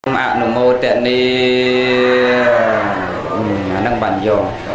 อนุโมทนีนั่งบันโย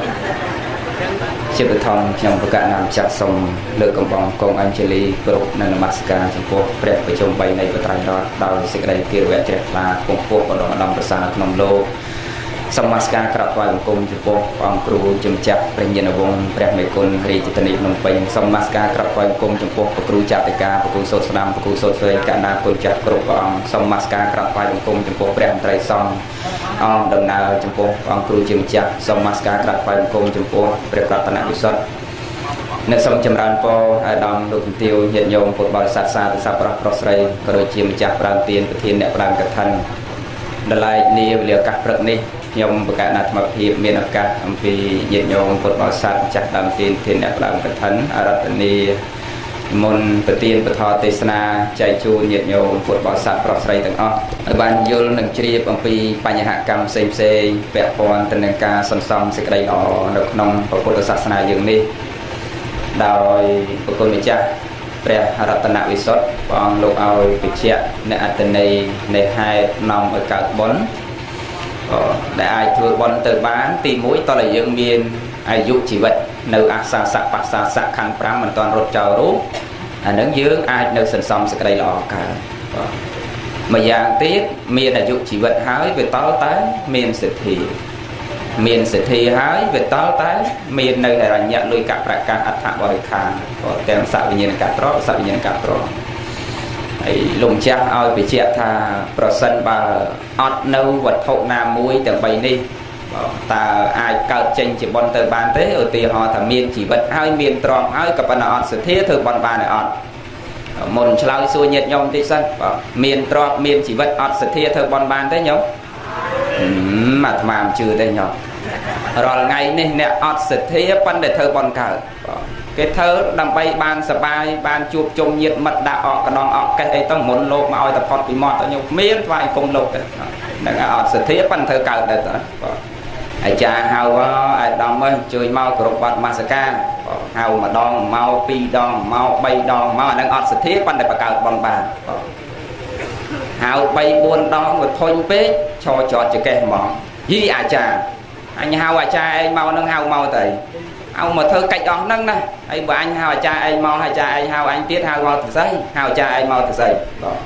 ชีพทองยังประกาศนำจักสมเลือกกำบังกองอัญชลีกรุนันมัสการจำพวกเปรียบไปชมไปในประเทศเราดาวสิกได้เกี่ยวกับเจตนาของพวกกระดองดำประสาทนมโลสมัสการกราบไหว้กรมจำพวกองครูจำจักเป็นยนวงเปรียบไม่คนรีจิตนินงไปสมัสการกราบไหว้กรมจำพวกครูจัติกาครูโสดสนามครูโสดเสยกานาคนจักกรุปองสมัสการกราบไหว้กรมจำพวกเปรียบไตรซองดำนาจำพวกองครูจำจักสมัสการกราบไหว้กรมจำพวกเปรียบรัตนวิสุทธิ์นึกสมจำรันปอดำลูกติวเหียนโยมปวดบริษัทซาติสัพพะสไรกระโดดจิมจักปรางเตียนประเทศเนปรางกระทันดลายนี้เรียกกับพระนี้ยมประกาศนัดมาพิมเมียนอากาศอัมพีเหียนโยมปวดบริษัทจักดำเตียนเทียนเนปรางกระทันอารัตนีมนประเตียนประทอเตสนาใจจูเหียนโยมปวดบริษัทปรสไรต่างอ้อบานยุลหนึ่งจีบอัมพีปัญหากรรมเซมเซแปะพรตันกาสันซอมสิกไรอ๋อดอกนองพระพุทธศาสนาอย่างนี้โดยพระคุณมิจฉาเปรียรัตนวิสุทธิ์ปองลูกเอาปิเชียในอัตในในให้นำเอาการบนได้อายุบนเติบานตีมุ้ยตอนยังมีอายุชีวิตในอาสาสะปัสสาสะขันพระมันตอนรถเจ้ารู้นั่งยืงอาจในสันสมสกได้หลอกกันมาอย่างตีมีอายุชีวิตหายไปต่อตายมีสิทธิมีสิทธิหายไปต่อตายมีในอะไรเนี่ยลุยกับประการอัฐบริคารแต่สัพยิญกัตรสัพยิญกัตรไอ้ลุงเจ้าเอาไปเชี่ยท่าประสันบาอัดนูวัดทุนามุ้ยแต่ใบนี้ตาไอ้เกิดเจนจีบอลเตอร์บานเต้ตีหอถ้ามีชีวิตหายมีตรองหายกับปนอัดสิทธิเธอบอลบานอัดมนชลาวส่วนเย็ดยมที่สั้นมีตรองมีชีวิตอัดสิทธิเธอบอลบานเต้ยมมาทำชื่อได้หยอกรอไงนี่เนี่ยอัดสิทธิปันเดเธอบอลเกิดcái thơ đâm bay ban sờ bay ban chụp chung nhiệt mật đã ọt cái đòn ọt cái ấyต้องหมุนโลกมาเอาแต่พอดปีมอดตัวยุเมียนไฟคงโลกนั่นอดสุดที่ปันเธอเกิดได้ตัวไอ้จ่าเฮาว่าไอ้ดอมเอ้ยช่วยเมากับบัดมาสการเฮามาดองเมาปีดองเมาใบดองเมานั่นอดสุดที่ปันได้ประกาศบอลบานเฮาใบบุญดองกับทนเป๊ะchoจจะแก่หมองยี่อาจารย์อันเฮาอาจารย์เมานั่งเฮาเมาแต่เอาmà thơ cách đó nâng này anh và anh hào cha anh mau hai cha anh hào anh tiết hào mau từ giây hào cha anh mau từ giây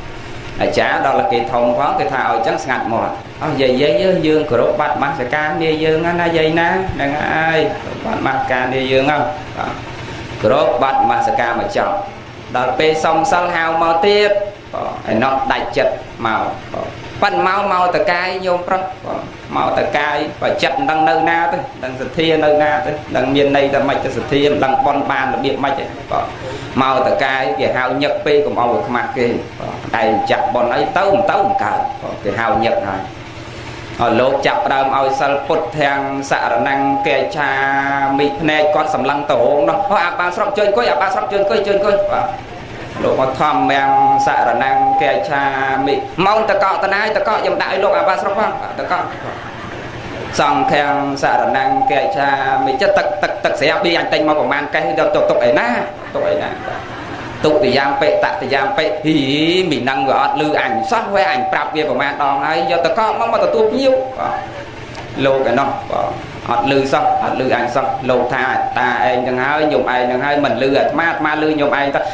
chả đó là cái thông phó cái thảo chắc ngặt mỏi dây dây dương của lúc bắt mắt sẽ can đi dương nó dây ná đừng ai bắt mắt can đi dương không của lúc bắt mắt sẽ can mà chọn đó là pe sông sông hào mau tiết nó đại chật màu phần mau từ cái nhôm pro mau từ cái và chặt đằng nơi na thôi đằng sệt thiên nơi na thôi đằng miền này là mạch sệt thiên đằng bon ban là biệt mạch mau từ cái cái hào nhật pe của mau được mặc kia đây chặt bon ấy tấu cả cái hào nhật này ở lô chặt đầm ao sal put thang xạ năng kê cha mị này con sầm lăng tổ nó họ ba sọc chơi coi lục mà thầm mang xạ năng kê cha mị mong ta cọ ta nai ta cọ dầm đại lục ba sọc không ta cọ xong thang xạ năng kê cha mị chất tật sẽ đi anh tên mau của man cái tục ấy na tụ thì giang pệ tạ thì giang pệ thì mình năng gọi lưu ảnh sát với ảnh prap kia của man đòn ấy giờ ta cọ mong mà ta tu nhiêu lô cái nó họ lư xong họ lư anh xong lô tha ta anh đừng hai dùng ai đừng hai mình lư ma lư dùng ai ta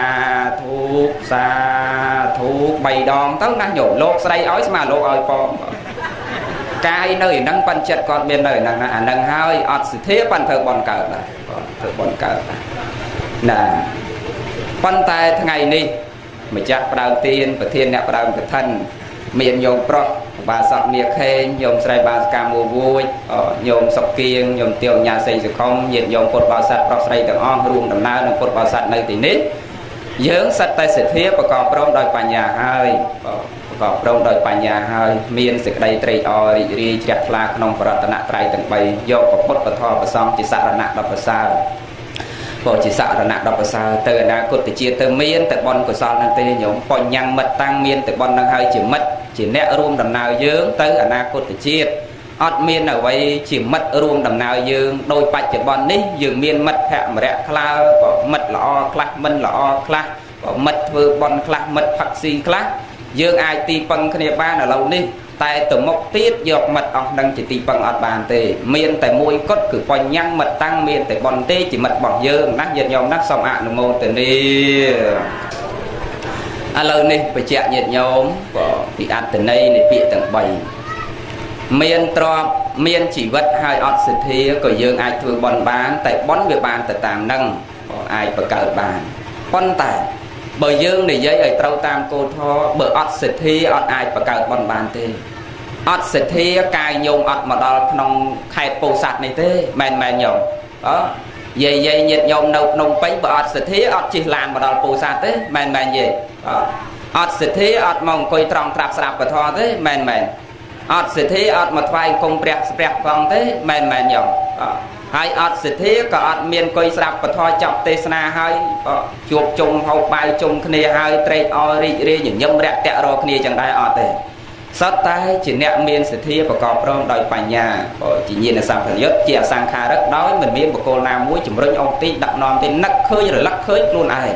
xa thuốc bày đòn tao đang nhổ lô đây ói mà lô ơi po cái nơi nâng pan chật còn bên nơi nâng hai ọt sự thế pan thợ bòn cờ này thợ bòn cờ nè pan tay ngày đi mà chắc đầu tiên và thiên nạp đầu cái thân miền nhôm pro và sọc miệt khe nhôm sài ba cam mùa vui nhôm sọc kiêng nhôm tiêu nhà xây dựng không nhiệt nhôm cột bao sạt pro sài từ on ruộng đầm na cột bao sạt nơi tỉnh nít dưỡng sạch tay sệt thiếp và còn pro đòi bà nhà hơi còn pro đòi bà nhà hơi miền sệt đây tây o ri chặt la nông vật nặng trai từng bay vô có cột và thò và xong chỉ sạt nặng đập vào sao bộ chỉ sợ là nặng đọc vào sao từ na cột từ chia từ miên từ bon của sao năng tê nhóm còn nhang mật tăng miên từ bon năng hơi chỉ mất chỉ nẹt rùm đầm nào dương tới ở na cột từ chia ọt miên ở vậy chỉ mất rùm đầm nào dương đôi bạch chỉ bon ní dương miên mất hẹn mà đẹp kla mất lọ kla minh lọ kla mất vừa bon kla mất phật si kla dương ai ti bằng cái ban ở lâu đi tại từ một tiết dọc mật ọc đang chỉ ti bằng ọt bàn tê miền tại môi cốt cử quanh nhang mật tăng miền tại bòn tê chỉ mật bọc dương nát nhiệt nhau nát xong ạ môn từ đi lâu đi phải chạy nhiệt nhau bị ăn từ đây để bị tầng 7 miền trọ miền chỉ vật hai ọt sự thi của dương ai thường bòn bán tại bón về bàn tại tàm nâng ai bờ cờ bàn con tại bởi dương này giấy ở trâu tam cô thọ bởi ọt sự thi ọt ai bờ cờ bòn bàn tê ọt sự thi cài nhung ọt mà đó nông khai bồ sạt này thế mèn nhung đó dây dây nhiệt nhung nâu nông bánh bởi ọt sự thi ọt chỉ làm mà đó bồ sạt thế mèn gì ọt sự thi ọt mong coi tròn trạp sạp và thọ thế mèn ọt sự thi ọt mà phai công bẹt con thế mèn nhung hai ọt sự thi có ọt miền coi sạp và thọ chọc tê na hai chuột chung hậu bài chung kia hai trade o ri những nhâm rẹt tẹo rồi kia chẳng đại ọt thế sát tay chỉ nẹt miền sự thi và cọp rong đòi phải nhà chỉ nhìn là sang phần nhất chè sang kha đất đói mình miền một cô nam muối chủng rơi ông tí đặt non tí nắc khơi rồi lắc khơi luôn ai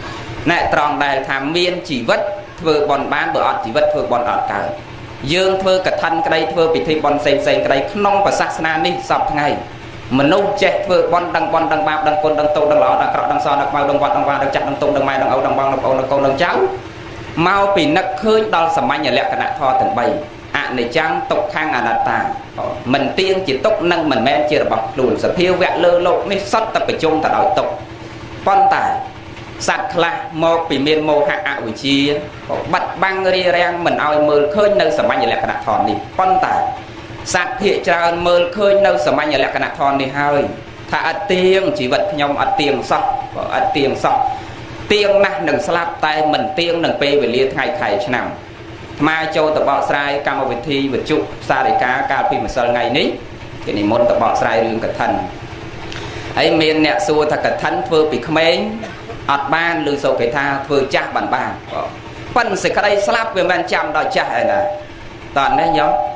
nè tròn đài tham miền chỉ vất vừa bòn bán bờ ọt chỉ vất vừa bòn ọt cả dương thưa cả thân cái đây thưa bị thi bòn xây cái đây không và sắc na đi sập ngày mình nấu chè thưa bòn đằng bạc đằng côn đằng tô đằng lọ đằng cọ đằng so đằng bao đằng vọt đằng vàng đằng chặt đằng tung đằng mai đằng ấu đằng băng đằng ấu đằng côn đằng cháu mau bị nắc khơi đo sầm mai nhà lẹ cả nạ thò từng bầy này trang tục khang tà mình tiên chỉ tục nâng mình men chưa bọc lùn sập phiêu vẹn lơ lộ mới sót tập phải chung ta đòi tục con tài sạt là một bị miền mô hạ buổi chi bật băng ri reng mình ao mơ khơi nơi sầm mai nhà lẹ cả nạ thòn đi con tài sạt thiệt tràn mơ khơi nơi sầm mai nhà lẹ cả nạ thòn đi hơi thà tiên chỉ vật nhom tiền sọc tiên nè đừng slap tay mình tiên đừng pe về lia ngày khải nằm mà châu tập bọ sai cam về thi về trụ xa để cá phi mà sờ ngày ní thì này môn tập bọ sai đường cẩn thận ấy miền nè xua thật cẩn thận vừa bị khmeng ọt ban lư sâu cái tha vừa chắc bản bàn phân sẽ cái đây slap về men chạm đòi chắc này nè toàn đấy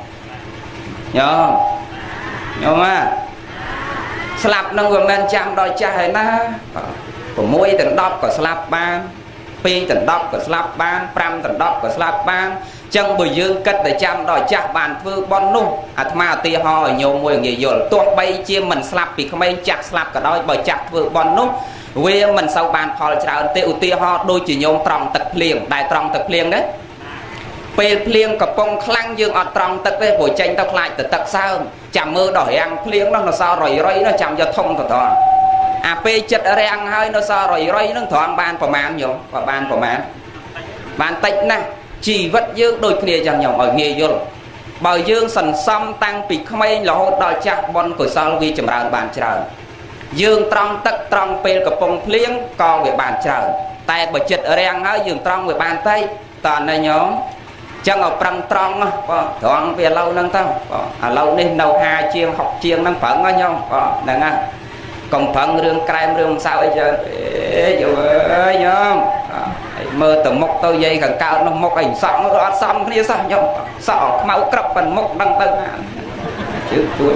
nhớ mà slap nâng về men chạm đòi chắc này nè của mỗi tầng đọc của slap ban pi tầng đọc của slap ban pram tầng đọc của slap ban chân bùi dương cất để chăm đòi chắc bàn phương bon nu mà tia ho nhiều mùi nghề dồn tuột bay chia mình slap vì không ai chắc slap cả đôi bởi chắc phương bon nu vì mình sau bàn phò trào tia ho đôi chỉ nhôm tròn tật liền đại tròn tật liền đấy pe liền cặp bông khăng dương ọt tròn tật với buổi tranh tao lại từ tật sao chạm mơ đòi ăn liền nó sao rồi nó chạm cho thông thật to pe chật rang hơi nó sao rồi nó thoáng ban của màn nhiều và ban của màn tịch nè chỉ vật dương đôi kia chẳng nhỏ ở nghề vô bởi dương sần xăm tăng bị không ai là hốt đòi chắc bon của sao vì chầm ra bàn trời dương trong tất trong pe cặp bông liếng co về bàn trời tại bởi chật rang hơi dương trong về bàn tay toàn này nhóm chẳng ở prang trong thoáng về lâu nâng tao lâu nên đầu hai chiêng học chiêng nâng phận với nhau nè nghe còn phận rương cài rương sao ấy giờ ơi nhom mơ từ mốc tôi dây gần cao nó mốc ảnh sọng nó xong kia sao nhom sọ máu cặp phần mốc đăng tân chứ tôi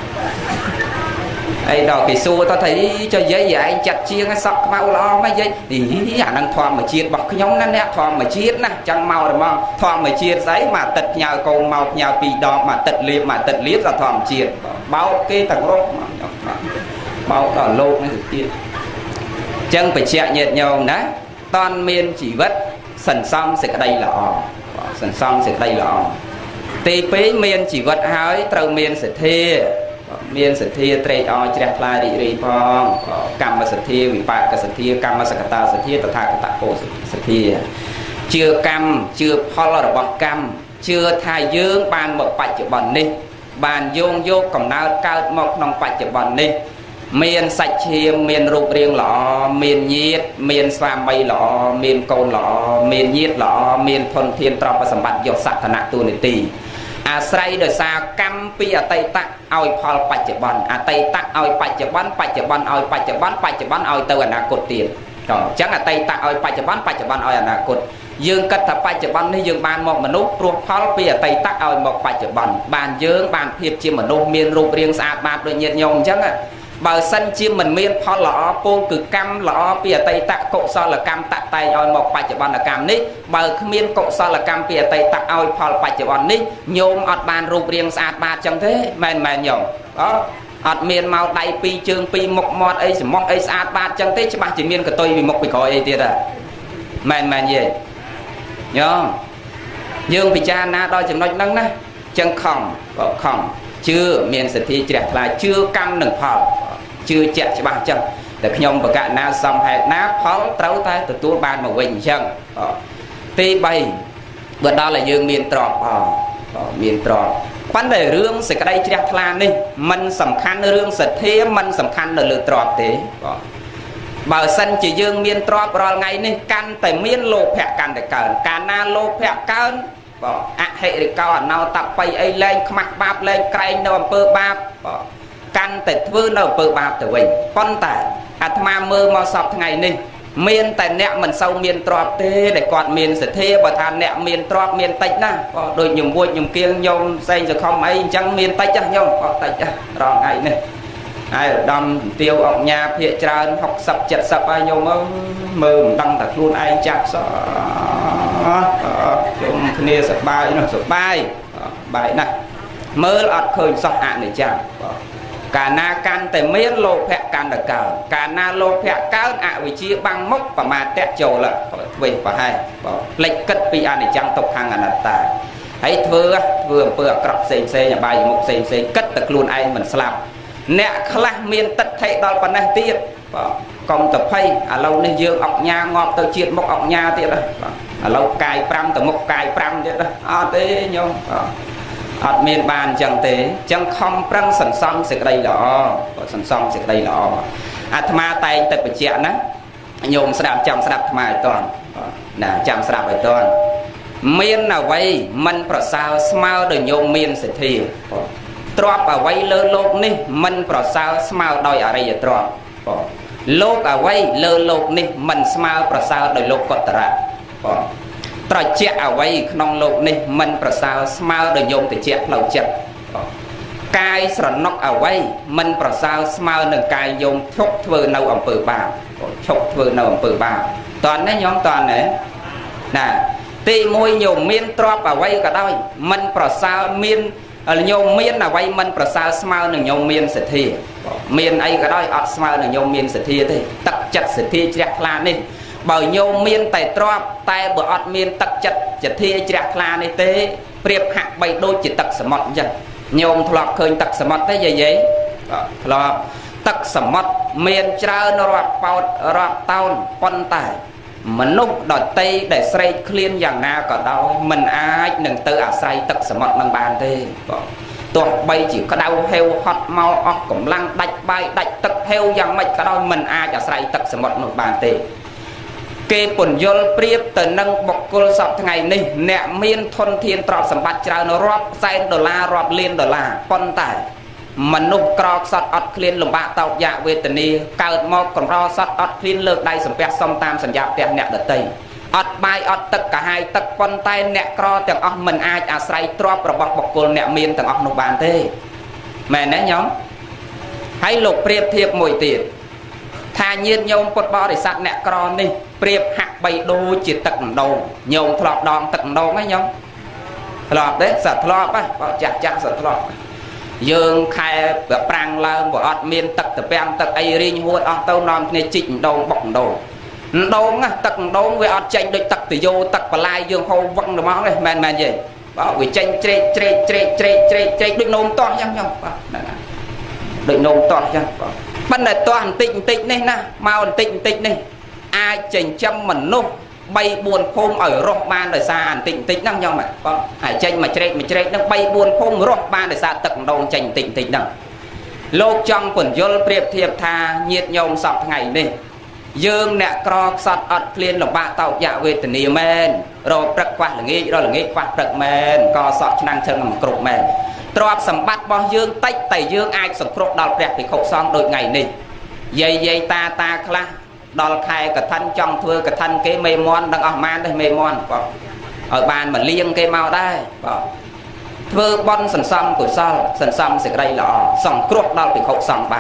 ấy đó cái xua tao thấy cho giấy vậy chặt chia cái sọc máu lo mấy giấy thì khả năng thoa mà chia bọc cái nhóm nè thoa mà chia nè chẳng mau được không thoa mà chia giấy mà tật nhà con màu nhà bị đỏ mà tật liếp ra thoa mà chia bao cái thằng rốt bao đỏ lô mới được chia chân phải chạy nhiệt nhau nè toàn miền chỉ vất sần xong sẽ cái đây là sần xong sẽ đây là tê pế miền chỉ vất hái trâu miền sẽ thê trade o chẹt la đi phong cam mà sẽ thê bị bạc cái sẽ thê cam mà sẽ ta sẽ thê ta thà ta cổ sẽ thê chưa cam chưa pol là bọc cam chưa thay dương ban một bạch chữ bẩn đi bàn dung vô cầm nào cao một nòng bạch chữ bẩn đi miền sạch chiêm miền rụp riêng lọ miền nhiệt miền xoàm bay lọ miền cồn lọ miền nhiệt lọ miền thuần thiên trọc và sầm bạch dọc sạch thằng nát tu này tì say đời xa cam pi tây tắc ao phal bạch chữ bẩn tây tắc ao bạch chữ bẩn ao bạch chữ bẩn ao tàu nát cột tiền rồi chắc là tây tắc ao bạch chữ bẩn ao nát cột dương cất thập bạch chữ bẩn thì dương ban một nút ruột phal pi tây tắc ao một bạch chữ bẩn bàn dương bàn thiệp chiêm nút miền rụp riêng sạch bạc rồi nhiệt nhung chắc បើសិនជាមិនមានផលល្អពោលគឺកម្មល្អពីអតីតកុសលកម្មតតែងឲ្យមកបច្ចុប្បន្នកម្មនេះបើគ្មានកុសលកម្មពីអតីតឲ្យផលបច្ចុប្បន្ននេះញោមអត់បានរូបរាងស្អាតបាតចឹងទេមែនមែនញោមអត់មានមកដៃពីរជើងពីរមុខមាត់អីសម្មុខអីស្អាតបាតចឹងទេច្បាស់ជាមានកតុយពីមុខពីក្រោយអីទៀតហ៎មែនមែនយេញោមយើងពិចារណាដល់ចំណុចហ្នឹងណាចឹងខំជឿមានសទ្ធាជ្រះថ្លាជឿកម្មនឹងផលជឿជាក់ច្បាស់ចឹងតែខ្ញុំបកណាសំហេតុណាផលត្រូវតែទទួលបានមកវិញអញ្ចឹងទី3បើដល់តែយើងមានទ្រព្យមានទ្រព្យប៉ុន្តែរឿងសេចក្តីជ្រះថ្លានេះมันសំខាន់រឿងសទ្ធាมันសំខាន់នៅលើទ្រព្យទេបើសិនជាយើងមានទ្រព្យរាល់ថ្ងៃនេះកាន់តែមានលោភៈកាន់តែកើនកាលណាលោភៈកើនអហិរិកោអណោតបៃអីលែងខ្មាស់បាបលែងក្រែងនៅអំពើបាបកាន់តែធ្វើនៅអំពើបាបទៅវិញប៉ុន្តែអាត្មាមើលមកសពថ្ងៃនេះមានតែអ្នកមិនសូវមានទ្រព្យទេដែលគាត់មានសទ្ធាបើថាអ្នកមានទ្រព្យមានតិចណាដូចញោមវួចញោមគៀងញោមផ្សេងសខំអីអញ្ចឹងមានតិចញោមតិចរងថ្ងៃនេះហើយឧត្តមទាវអង្គញាភាកច្រើន60 70ហើយញោមមើលមិនដឹងតែខ្លួនឯងចាស់សោះជុំគ្នាសប្បាយនោះសប្បាយបាយណាស់មើលអត់ឃើញសោះអនិច្ចំកាលណាកាន់តែមានលោភៈកាន់តែកើនកាលណាលោភៈកើនអវិជ្ជាបាំងមុខប្រមាទចូលធ្វើប្រហែលផ្លេចគិតពីអនិច្ចំទុក្ខអនត្តាហើយធ្វើអំពើអាក្រក់ផ្សេងអបាយមុខផ្សេងគិតតែខ្លួនឯងមិនស្លាប់អ្នកខ្លះមានទិដ្ឋិដល់ប៉ុណ្ណេះទៀតកុំទៅភ័យឥឡូវនេះយើងអុកញ៉ាងាប់ទៅជាតិមុខអុកញ៉ាទៀតឥឡូវកាយ5ទៅមុខកាយ5ទៀតអត់ទេញោមអត់មានបានអញ្ចឹងទេអញ្ចឹងខំប្រឹងសន្សំសេចក្តីល្អសន្សំសេចក្តីល្អអាត្មាតែងតែបញ្ជាក់ណាញោមស្ដាប់ចាំស្ដាប់អាត្មាឲ្យតន់ណាចាំស្ដាប់ឲ្យតន់មានអ្វីមិនប្រសើរស្មើដោយញោមមានសទ្ធាទ្រព្យអ្វីលើលោកនេះមិនប្រសើរស្មើដោយអរិយទ្រព្យលោកអ្វីលើលោកនេះមិនស្មើប្រសើរដោយលោកកតរៈត្រជាក់អ្វីក្នុងលោកនេះមិនប្រសើរស្មើដោយញោមតិចផ្លូវចិត្តកាយស្រណុកអ្វីមិនប្រសើរស្មើនឹងកាយញោមឈប់ធ្វើនៅអំពើបាបឈប់ធ្វើនៅអំពើបាបតើណាញោមតើណាទី1ញោមមានទ្រព្យអ្វីក៏ដោយមិនប្រសើរមានញោមមានអ្វីមិនប្រសើរស្មើនឹងញោមមានសទ្ធាមានអីក៏ដោយអត់ស្មើនឹងញោមមានសទ្ធាទេទឹកចិត្តសទ្ធាជ្រះថ្លានេះបើញោមមានតែទ្រព្យតែបើអត់មានទឹកចិត្តសទ្ធាជ្រះថ្លានេះទេប្រៀបហាក់បីដូចជាទឹកសមុទ្រអញ្ចឹងញោមធ្លាប់ឃើញទឹកសមុទ្រទេយាយធ្លាប់ទឹកសមុទ្រមានច្រើនរាប់ប៉ោតរាប់តោនប៉ុន្តែមនុស្សដតីដែលស្រេកឃ្លានយ៉ាងណាក៏ដោយមិនអាចនឹងទៅអាស្រ័យទឹកសមុទ្រនឹងបានទេទោះបីជាក្តៅហេវហត់មកអស់កម្លាំងដាច់បាយដាច់ទឹកហេវយ៉ាងម៉េចក៏ដោយមិនអាចអាស្រ័យទឹកសមុទ្រនោះបានទេគេពន្យល់ប្រៀបទៅនឹងបុគ្គលសពថ្ងៃនេះអ្នកមានធនធានទ្រព្យសម្បត្តិច្រើនរាប់សែនដុល្លាររាប់លានដុល្លារប៉ុន្តែមនុស្សក្រខ្សត់អត់ឃ្លានលំបាកតោកយ៉ាវេទនាកើតមកកម្រសត្វអត់ឃ្លានលើកដៃសំពះសុំតាមសញ្ញាផ្ទះអ្នកដតីអត់បាយអត់ទឹកកាហាយទឹកប៉ុន្តែអ្នកក្រទាំងអស់មិនអាចអាស្រ័យទ្រព្យរបស់បុគ្គលអ្នកមានទាំងអស់នោះបានទេមែនទេញោមហើយលោកប្រៀបធៀបមួយទៀតថាញាតិញោមពុទ្ធបរិស័ទអ្នកក្រនេះប្រៀបហាក់បីដូចជាទឹកម្ដងញោមធ្លាប់ដងទឹកម្ដងហ្នឹងញោមធ្លាប់ទេសត្វធ្លាប់ហ៎បើចាស់សត្វធ្លាប់យើងខែប្រាំងឡើងបើអត់មានទឹកតពាំងទឹកអីរីងហួតអស់ទៅនាំគ្នាជីកម្ដងបុកម្ដងណាទឹកម្ដងវាអត់ចេញដូចទឹកទយោទឹកបលាយយើងហូរវឹងទៅមកទេមែនទេបើវាចេញជ្រេកដូចនោមតោះអញ្ចឹងញោមបាទហ្នឹងហើយដូចនោមតោះអញ្ចឹងបាទប៉ុន្តែតោះបន្តិចនេះណាមកបន្តិចនេះអាចចិញ្ចឹមមនុស្ស3-4ភូមិឲ្យរស់បានដោយសារបន្តិចហ្នឹងញោមបាទហើយចេញមកជ្រេកហ្នឹង3-4ភូមិរស់បានដោយសារទឹកម្ដងចេញបន្តិចហ្នឹងលោកចង់ពន្យល់ប្រៀបធៀបថាញាតិញោមសពថ្ងៃនេះយើងអ្នកក្រខ្សត់អត់ឃ្លានលំបាកតោកយ៉ាវេទនាមែនរកព្រឹកខ្វះល្ងាចរកល្ងាចខ្វះព្រឹកមែនកសក់ឆ្នាំងឈឹងមិនគ្រប់មែនទ្រព្យសម្បត្តិរបស់យើងតិចតែយើងអាចសង្គ្រោះដល់ព្រះភិក្ខុសង្ឃដូចថ្ងៃនេះយាយតាខ្លះដល់ខែកឋិនចង់ធ្វើកឋិនគេមេមន់ដឹងអស់ម៉ានទេមេមន់បាទឲ្យបានមកលៀងគេមកដែរបាទធ្វើបន់សន្សំកុសលសន្សំសេចក្តីល្អសង្គ្រោះដល់ភិក្ខុសង្ឃបាន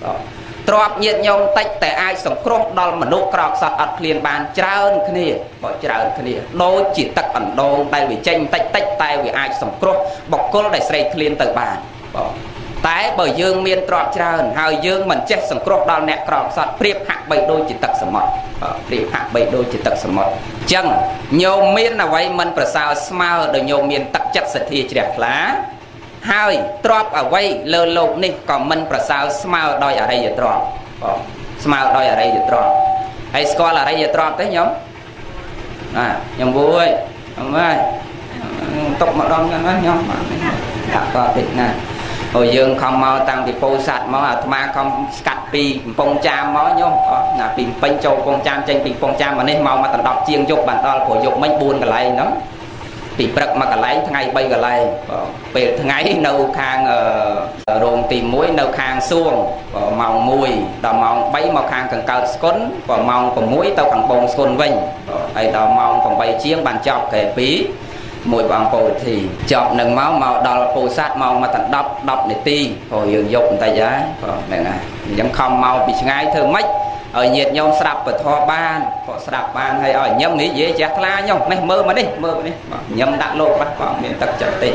ទ្របញាតញោមតិចតែអាចសង្គ្រោះដល់មនុស្សក្រោកសត្វអត់ឃ្លានបានច្រើនគ្នាបើច្រើនគ្នាដូចជាទឹកអណ្ដូងដែលវាចេញតិចតិចតែវាអាចសង្គ្រោះបុគ្គលដែលស្រេកឃ្លានទៅបានតែបើយើងមានទ្របច្រើនហើយយើងមិនចេះសង្គ្រោះដល់អ្នកក្រោកសត្វប្រៀបហាក់បីដូចជាទឹកសមុទ្រប្រៀបហាក់បីដូចជាទឹកសមុទ្រអញ្ចឹងញោមមានអ្វីមិនប្រសើរស្មើដោយញោមមានទឹកចិត្តសទ្ធាជ្រះថ្លាហើយទ្របអ្វីលើโลกនេះក៏មិនប្រសើរស្មើដោយអរិយទ្រព្យស្មើដោយអរិយទ្រព្យហើយស្គាល់អរិយទ្រព្យទេញោមខ្ញុំវួយអមហើយຕົកម្ដងហ្នឹងញោមដាក់ក៏តិចណាហើយយើងខំមកតាំងពីពោធិ៍សាត់មកអាត្មាខំស្កាត់ពីកំពង់ចាមមកញោមណាពីពេញចូលកំពង់ចាមចេញពីកំពង់ចាមមកនេះមកដណ្ដប់ជាងយប់បានដល់ព្រោះយប់មិញ4កន្លែងហ្នឹងពីព្រឹកមកកន្លែងថ្ងៃ3កន្លែងពេលថ្ងៃនៅខាងរោងទី1នៅខាងសួងម៉ោង1ដល់ម៉ោង3មកខាងកង្កើតស្គុនម៉ោង6ទៅខាងបងស្គុនវិញហើយដល់ម៉ោង8ជាងបានចប់កែ2មួយបងពោធិចប់នឹងមកដល់ពោធិ៍សាត់មកដណ្ដប់10នាទីព្រោះយើងយកបន្តិចហើយហ្នឹងហើយអញ្ចឹងខំមកពីឆ្ងាយធ្វើម៉េចឲ្យញាតិញោមស្ដាប់ពធបានក៏ស្ដាប់បានហើយឲ្យញឹមនិយាយចេះថ្លាញោមនេះមើលមកនេះញឹមដាក់លោកខ្លះក៏មានទឹកចិត្តទេ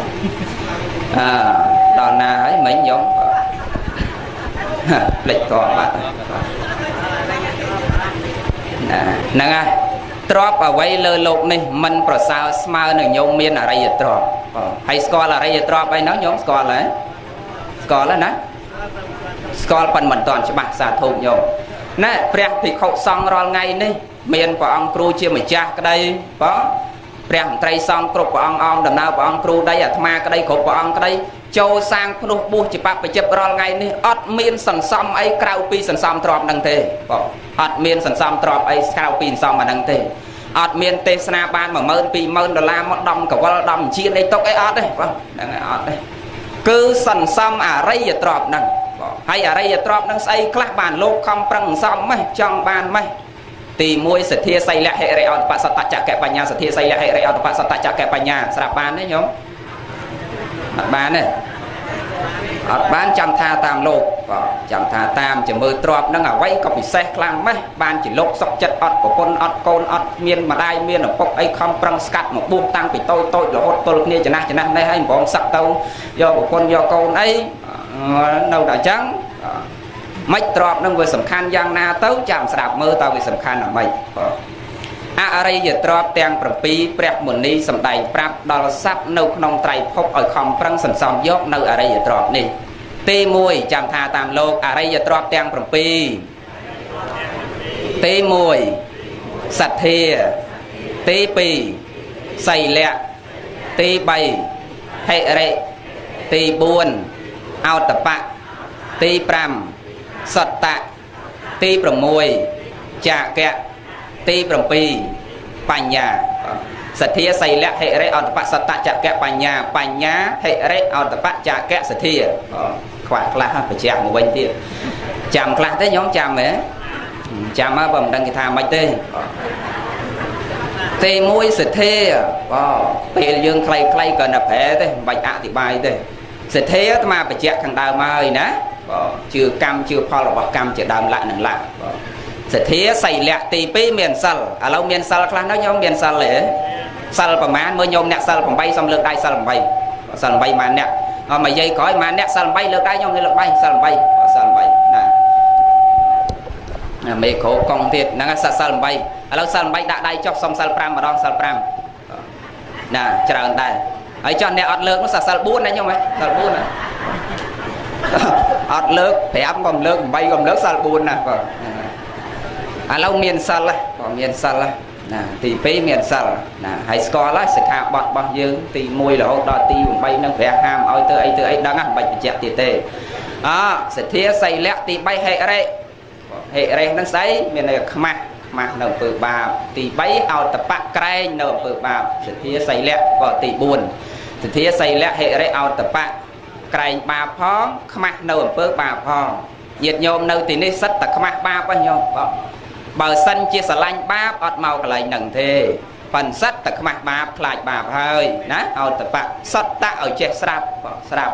ដល់ណាហើយមិញញោមភ្លេចតបាត់ហ្នឹងហើយទ្របអ្វីលើโลกនេះមិនប្រសើរស្មើនឹងញោមមានអរិយទ្រព្យហើយស្គាល់អរិយទ្រព្យអីហ្នឹងញោមស្គាល់ហើយស្គាល់ហើយណាស្គាល់ប៉ុន្តែមិនទាន់ច្បាស់សាធុញោមណែព្រះភិក្ខុសង្ឃរាល់ថ្ងៃនេះមានព្រះអង្គគ្រូជាម្ចាស់ក្តីព្រះមន្ត្រីសង្ឃគ្រប់ព្រះអង្គអង្គដំណើរព្រះអង្គគ្រូដីអាត្មាក្តីគ្រប់ព្រះអង្គក្តីចូលសាងភ្នោះបួសជាបព្វជិតរាល់ថ្ងៃនេះអត់មានសន្សំអីក្រៅពីសន្សំទ្រព្យហ្នឹងទេអត់មានសន្សំទ្រព្យអីក្រៅពីសន្សំអាហ្នឹងទេអត់មានទេសនាបាន10000 20000ដុល្លារមកដំកវលដំជាអីទុកអីអត់ទេហ្នឹងហើយអត់ទេគឺសន្សំអរិយទ្រព្យហ្នឹងហើយអរិយទ្រព្យនឹងស្អីខ្លះបានលោកខំប្រឹងសំម៉េះចង់បានម៉េះទី1សទ្ធាសីលៈហិរិអតបសតចក្កបញ្ញាសទ្ធាសីលៈហិរិអតបសតចក្កបញ្ញាស្រាប់បានទេញោមអត់បានទេអត់បានចាំថាតាមលោកចាំថាតាមជំរឿទ្រព្យនឹងអ្វីក៏ពិសេសខ្លាំងម៉េះបានជាលោកសុខចិត្តអត់ប្រពន្ធអត់កូនអត់មានម្ដាយមានឪពុកអីខំប្រឹងស្កាត់មកបួសតាំងពីតូចរហូតទល់គ្នាចំណាស់នេះហើយប្រងសឹកទៅយកប្រពន្ធយកកូនអីនៅតែអញ្ចឹងមិនទ្របនឹងវាសំខាន់យ៉ាងណាទៅចាំស្ដាប់មើលតើវាសំខាន់អ្វីអរិយទ្រព្យទាំង7ព្រះមុនីសម្ដែងប្រាប់ដល់សត្វនៅក្នុងត្រៃភពឲ្យខំប្រឹងសន្សំយកនៅអរិយទ្រព្យនេះទី1ចាំថាតាមលោកអរិយទ្រព្យទាំង7ទី1សទ្ធាទី2សីលៈទី3ហិរិទី4អោតបៈទី5សត្តៈទី6ចាកៈទី7បញ្ញាសទ្ធាសីលៈហិរិអោតបៈសត្តៈចាកៈបញ្ញាហិរិអោតបៈចាកៈសទ្ធាខ្វះខ្លះបញ្ជាក់មកវិញទៀតចាំខ្លះទេញោមចាំហ៎ចាំមកបើមិនដឹងគេថាម៉េចទេទី1សទ្ធាពេលយើងខ្លីៗក៏នៅប្រែទេមិនបាច់អធិប្បាយទេសទ្ធាអាត្មាបញ្ជាក់ខាងដើមហើយណាជឿកម្មជឿផលរបស់កម្មជាដើមលក្ខនឹងលក្ខសទ្ធាសីលៈទី2មានសិលឥឡូវមានសិលខ្លះនៅញោមមានសិលទេសិលប្រមាណមើលញោមអ្នកសិល8សំលើកដៃសិល8សិល8ម៉ានអ្នកមកយាយក្រោយម៉ានអ្នកសិល8លើកដៃញោមលើកដៃសិល8សិល8ណាមេក្រូកង់ទៀតហ្នឹងសិល8ឥឡូវសិល8ដាក់ដៃចុះសុំសិល5ម្ដងសិល5ណាច្រើនដែរហើយចុះអ្នកអត់លើកនោះសិល4ណាញោមហ៎សិល4ណាអត់លើក5ក៏មិនលើក8ក៏មិនលើកសិល4ណាបាទឥឡូវមានសិលក៏មានសិលណាទី2មានសិលណាហើយស្គាល់ហើយសិក្ខាបទរបស់យើងទី1រហូតដល់ទី8នឹងព្រះហាមឲ្យទៅអីដឹងហ្នឹងមិនបាច់បញ្ជាក់ទៀតទេសទ្ធាសីលៈទី3ហិរិហ្នឹងស្អីមានន័យខ្មាស់នៅអំពើបាបទី3អោតបៈក្រែងនៅអំពើបាបសទ្ធាសីលៈក៏ទី4សទ្ធាសីលៈហិរិអោតបៈក្រែងបាបផងខ្មាស់នៅអំពើបាបផងញាតិញោមនៅទីនេះសិតតែខ្មាស់បាបហ្នឹងញោមបើសិនជាស្រឡាញ់បាបអត់មកកន្លែងហ្នឹងទេប៉ិនសិតតែខ្មាស់បាបខ្លាចបាបហើយណាអោតបៈសត្តៈឲ្យចេះស្រាប់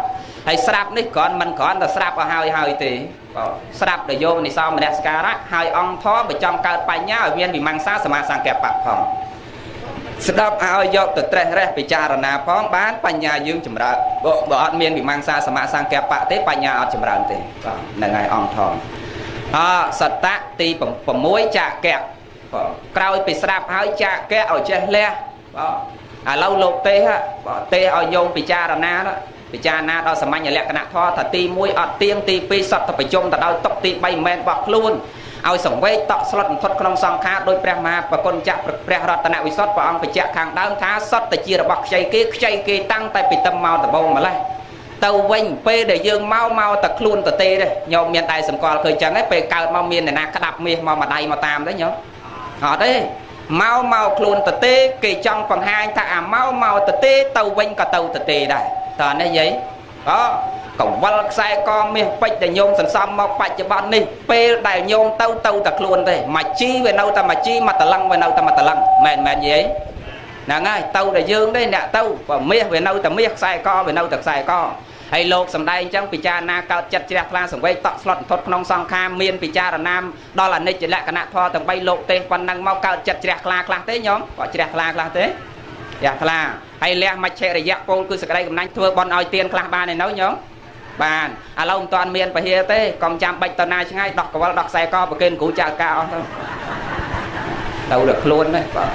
ហើយស្រាប់នេះគ្រាន់មិនគ្រាន់តែស្រាប់ឲ្យហើយទេស្រាប់ដល់យកនិសោមនស្ការៈហើយអង្គធម៌បើចង់កើតបញ្ញាឲ្យមានវិមង្សាសមាសង្កេបៈផងស្ដាប់ឲ្យយកទៅត្រេះរេះពិចារណាផងបានបញ្ញាយើងចម្រើនបើអត់មានវិមង្សាសមាសង្កេបៈទេបញ្ញាអត់ចម្រើនទេហ្នឹងហើយអង្គធម៌សតៈទី6ចាកៈក្រោយពីស្ដាប់ហើយចាកៈឲ្យចេះលះឥឡូវលោកទេឲ្យយោងពិចារណាពិចារណាដល់សម្ញ្ញលក្ខណៈធម៌ថាទី1អត់ទៀងទី2សត្វប្រជុំទៅដោយតុកទី3មិនមែនបោះខ្លួនឲ្យសង្វេគតក់ស្លុតបន្ថត់ក្នុងសង្ខារដោយព្រះមហាប្រគុណចក្រព្រះរតនវិសុទ្ធព្រះអង្គបញ្ជាក់ខាងដើមថាសត្វតែជារបស់ខ្ចីគេតាំងតែពីទឹមមកដំបូងម្លេះទៅវិញពេលដែលយើងមកតែខ្លួនទៅទេទេញោមមានតែសម្គាល់ឃើញចឹងឯងពេលកើតមកមានអ្នកណាក្តាប់មាសមកម្ដាយមកតាមទេញោមអត់ទេមកខ្លួនទៅទេគេចង់បង្ហាញថាអាមកទៅទេទៅវិញក៏ទៅទេដែរតើនេះយាយកង្វល់ខ្សែកមាសពេជ្រដែលញោមសន្សំមកបច្ចុប្បន្ននេះពេលដែលញោមទៅតែខ្លួនទេមកជីវានៅតែមកជីមកតឡឹងវានៅតែមកតឡឹងមែនយាយហ្នឹងហើយទៅតែយើងទេអ្នកទៅមាសវានៅតែមាសខ្សែកវានៅតែខ្សែកហើយលោកសំដែងអញ្ចឹងពិចារណាកើតចិត្តជ្រះថ្លាសង្វេគតក់ស្លុតបន្ថត់ក្នុងសង្ខារមានពិចារណាដល់អនិច្ចលក្ខណៈធម៌ទាំង3លោកទេប៉ុណ្ណឹងមកកើតចិត្តជ្រះថ្លាខ្លះទេញោមក៏ជ្រះថ្លាខ្លះទេជ្រះថ្លាហើយលះមច្ឆរិយៈពោលគឺសក្តីកំណាញ់ធ្វើបន់ឲ្យទៀនខ្លះបានឯនៅញោមបានឥឡូវមិនទាន់មានពហិរទេកុំចាំបាច់តណាឆ្ងាយដោះកវលដោះខ្សែកប្រគេនគ្រូចៅការអស់ទៅដល់ខ្លួនទេបាទ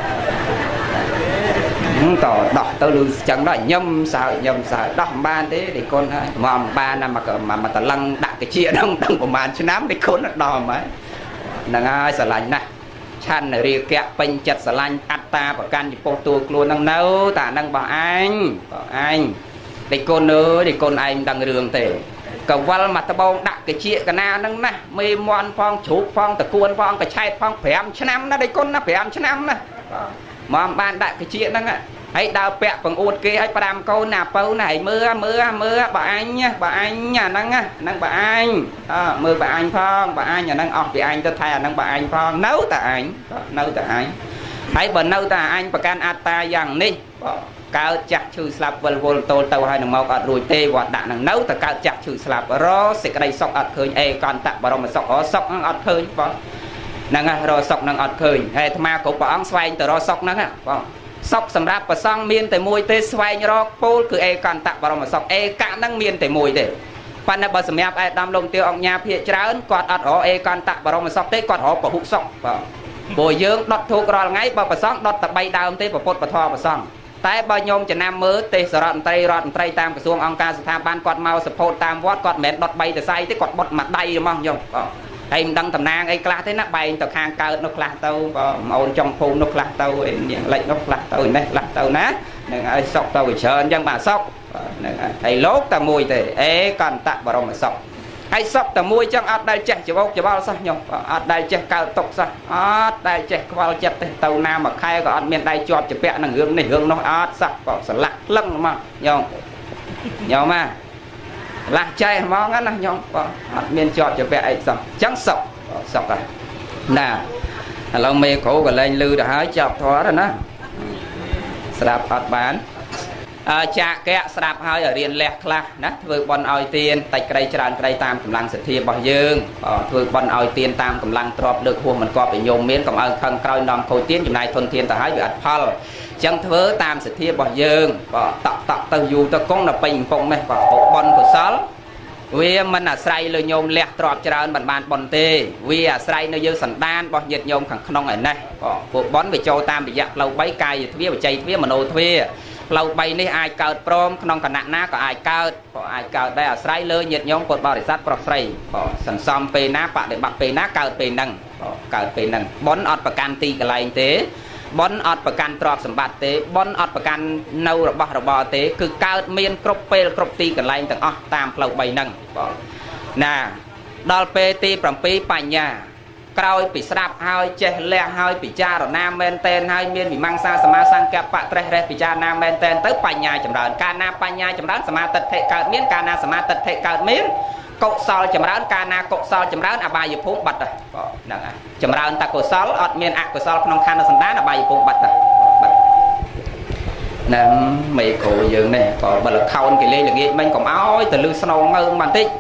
តដោះទៅលឺចឹងដល់ញឹមសើដោះមិនបានទេដេគុណហើយមកបានមកតឡឹងដាក់កាជាដឹងប្រហែលឆ្នាំដេគុណដោះមិនហ្នឹងហើយស្រឡាញ់ណាស់ឆាន់រាគៈពេញចិត្តស្រឡាញ់អត្តាប្រកាន់ចំពោះតួខ្លួនហ្នឹងនៅតាហ្នឹងបងឯងដេគុណអើយដេគុណឯងមិនដឹងរឿងទេកវលមកត្បូងដាក់កាជាកណាហ្នឹងណាមេមន់ផងជ្រូកផងតកួនផងកឆែតផង5ឆ្នាំណាដេគុណណា5ឆ្នាំណាមកបានដាក់កាជាហ្នឹងហើយដើរពាក់បង្អួតគេឲ្យ5កូនណាពៅណាឲ្យមើលបើអញអាហ្នឹងបើអញមើលបើអញផងបើអញអាហ្នឹងអស់ពីអញទៅថែអាហ្នឹងបើអញផងនៅតែអញហើយបើនៅតែអញប្រកាន់អត្តាយ៉ាងនេះកើតចាស់ឈឺស្លាប់វិលវល់តូលទៅហើយនឹងមកអត់រួចទេវត្តដាក់នឹងនៅតែកើតចាស់ឈឺស្លាប់រសេចក្តីសុខអត់ឃើញអេកន្តៈបរមសុខសុខហ្នឹងអត់ឃើញបងហ្នឹងហើយរសុខហ្នឹងអត់ឃើញហើយអាត្មាគ្រប់ព្រះអង្គស្វែងទៅរសុខហ្នឹងបងសុខសម្រាប់ប្រសង់មានតែមួយទេស្វែងរកពោលគឺអេកន្តៈបរមសុខអេកៈហ្នឹងមានតែមួយទេប៉ុន្តែបើសម្រាប់ឯកឧត្តមលោកទាវអង្គញាភាគច្រើនគាត់អត់រកអេកន្តៈបរមសុខទេគាត់រកពហុសុខបងព្រោះយើងដុតធូបរាល់ថ្ងៃបើប្រសង់ដុតតែ3ដើមទេពុទ្ធពធប្រសង់តែបើញោមចំណាំមើលទេសរដ្ឋមន្ត្រីតាមក្រសួងអង្គការស្ថាប័នគាត់មកសពោតតាមវត្តគាត់មិនមែនដុត3ទៅសៃទេគាត់បុតមួយដៃហ្មងញោមហើយមិនដឹងតំណាងអីខ្លះទេណាបែងទៅខាងកើតនោះខ្លះទៅបងអូនចំភូមិនោះខ្លះទៅនាងលិចនោះខ្លះទៅនេះខ្លះទៅណានឹងឲ្យសុកទៅវិច្រើនអញ្ចឹងបាទសុកហ្នឹងហើយលោកតែមួយទេអេកន្តៈបរមសុខហើយសុខតែមួយអញ្ចឹងអត់ដែលចេះច្បោកច្បល់សោះញោមអត់ដែលចេះកើតទុកសោះអត់ដែលចេះខ្វល់ចិត្តទេទៅណាមួយខែក៏អត់មានដៃជាប់ជាពាក់នឹងរឿងនេះរឿងនោះអត់សោះក៏ស្រឡះក្លឹងមកញោមមកឡាស់ចែហ្មងណាញោមបងអត់មានជាប់ជាពាក់អីសោះអញ្ចឹងសុខហើយណាឥឡូវមេគ្រូក៏លែងលឺទៅហើយចាប់ធေါ်ទៅណាស្ដាប់អត់បានចាកៈស្ដាប់ហើយឲ្យរៀនលះខ្លះណាធ្វើបន់ឲ្យទៀនតិចក្តីច្រើនក្តីតាមកម្លាំងសទ្ធារបស់យើងធ្វើបន់ឲ្យទៀនតាមកម្លាំងទ្រព្យលើកហួសមិនគប់ឲ្យញោមមានកុំឲ្យខឹងក្រោយនាំខូចទៀនចំណាយធនធានទៅហើយវាអត់ផលអញ្ចឹងធ្វើតាមសទ្ធារបស់យើងតក់ទៅយូរទៅគង់ដល់ពេញកំពង់នេះបន់កុសលវាមិនអាស្រ័យលើញោមលះទ្រព្យច្រើនមិនបានបន់ទេវាអាស្រ័យនៅយើងសន្តានរបស់ញាតិញោមខាងក្នុងឯនេះពួកបន់វាចូលតាមរយៈផ្លូវ3កាយទ្វាវិច័យទ្វាមโนទ្វាផ្លូវ3នេះអាចកើតព្រមក្នុងគណៈណាក៏អាចកើតដែរអាស្រ័យលើញាតិញោមពុទ្ធបរិស័ទប្រុសស្រីសន្សំពេលណាបដិបត្តិពេលណាកើតពេលហ្នឹងបន់អត់ប្រកាន់ទីកន្លែងទេបន់អត់ប្រកាន់ទ្រព្យសម្បត្តិទេបន់អត់ប្រកាន់នៅរបស់របរទេគឺកើតមានគ្រប់ពេលគ្រប់ទីកន្លែងទាំងអស់តាមផ្លូវ3ហ្នឹងណាដល់ពេលទី7បញ្ញាក្រោយពីស្ដាប់ហើយចេះលះហើយពិចារណាមែនតែនហើយមានវិមង្សាសមាសង្កបៈត្រេះរេះពិចារណាមែនតែនទៅបញ្ញាចម្រើនកាលណាបញ្ញាចម្រើនសមាទិដ្ឋិកើតមានកាលណាសមាទិដ្ឋិកើតមានកុសលចម្រើនកាលណាកុសលចម្រើនអបាយភូមិបាត់ហ្នឹងហើយចម្រើនតែកុសលអត់មានអកុសលក្នុងខណ្ឌសន្តានអបាយភូមិបាត់ nè mấy cổ dương này có bà là khâu cái lên là nghe mình còn áo từ lư snow ngơ mà tích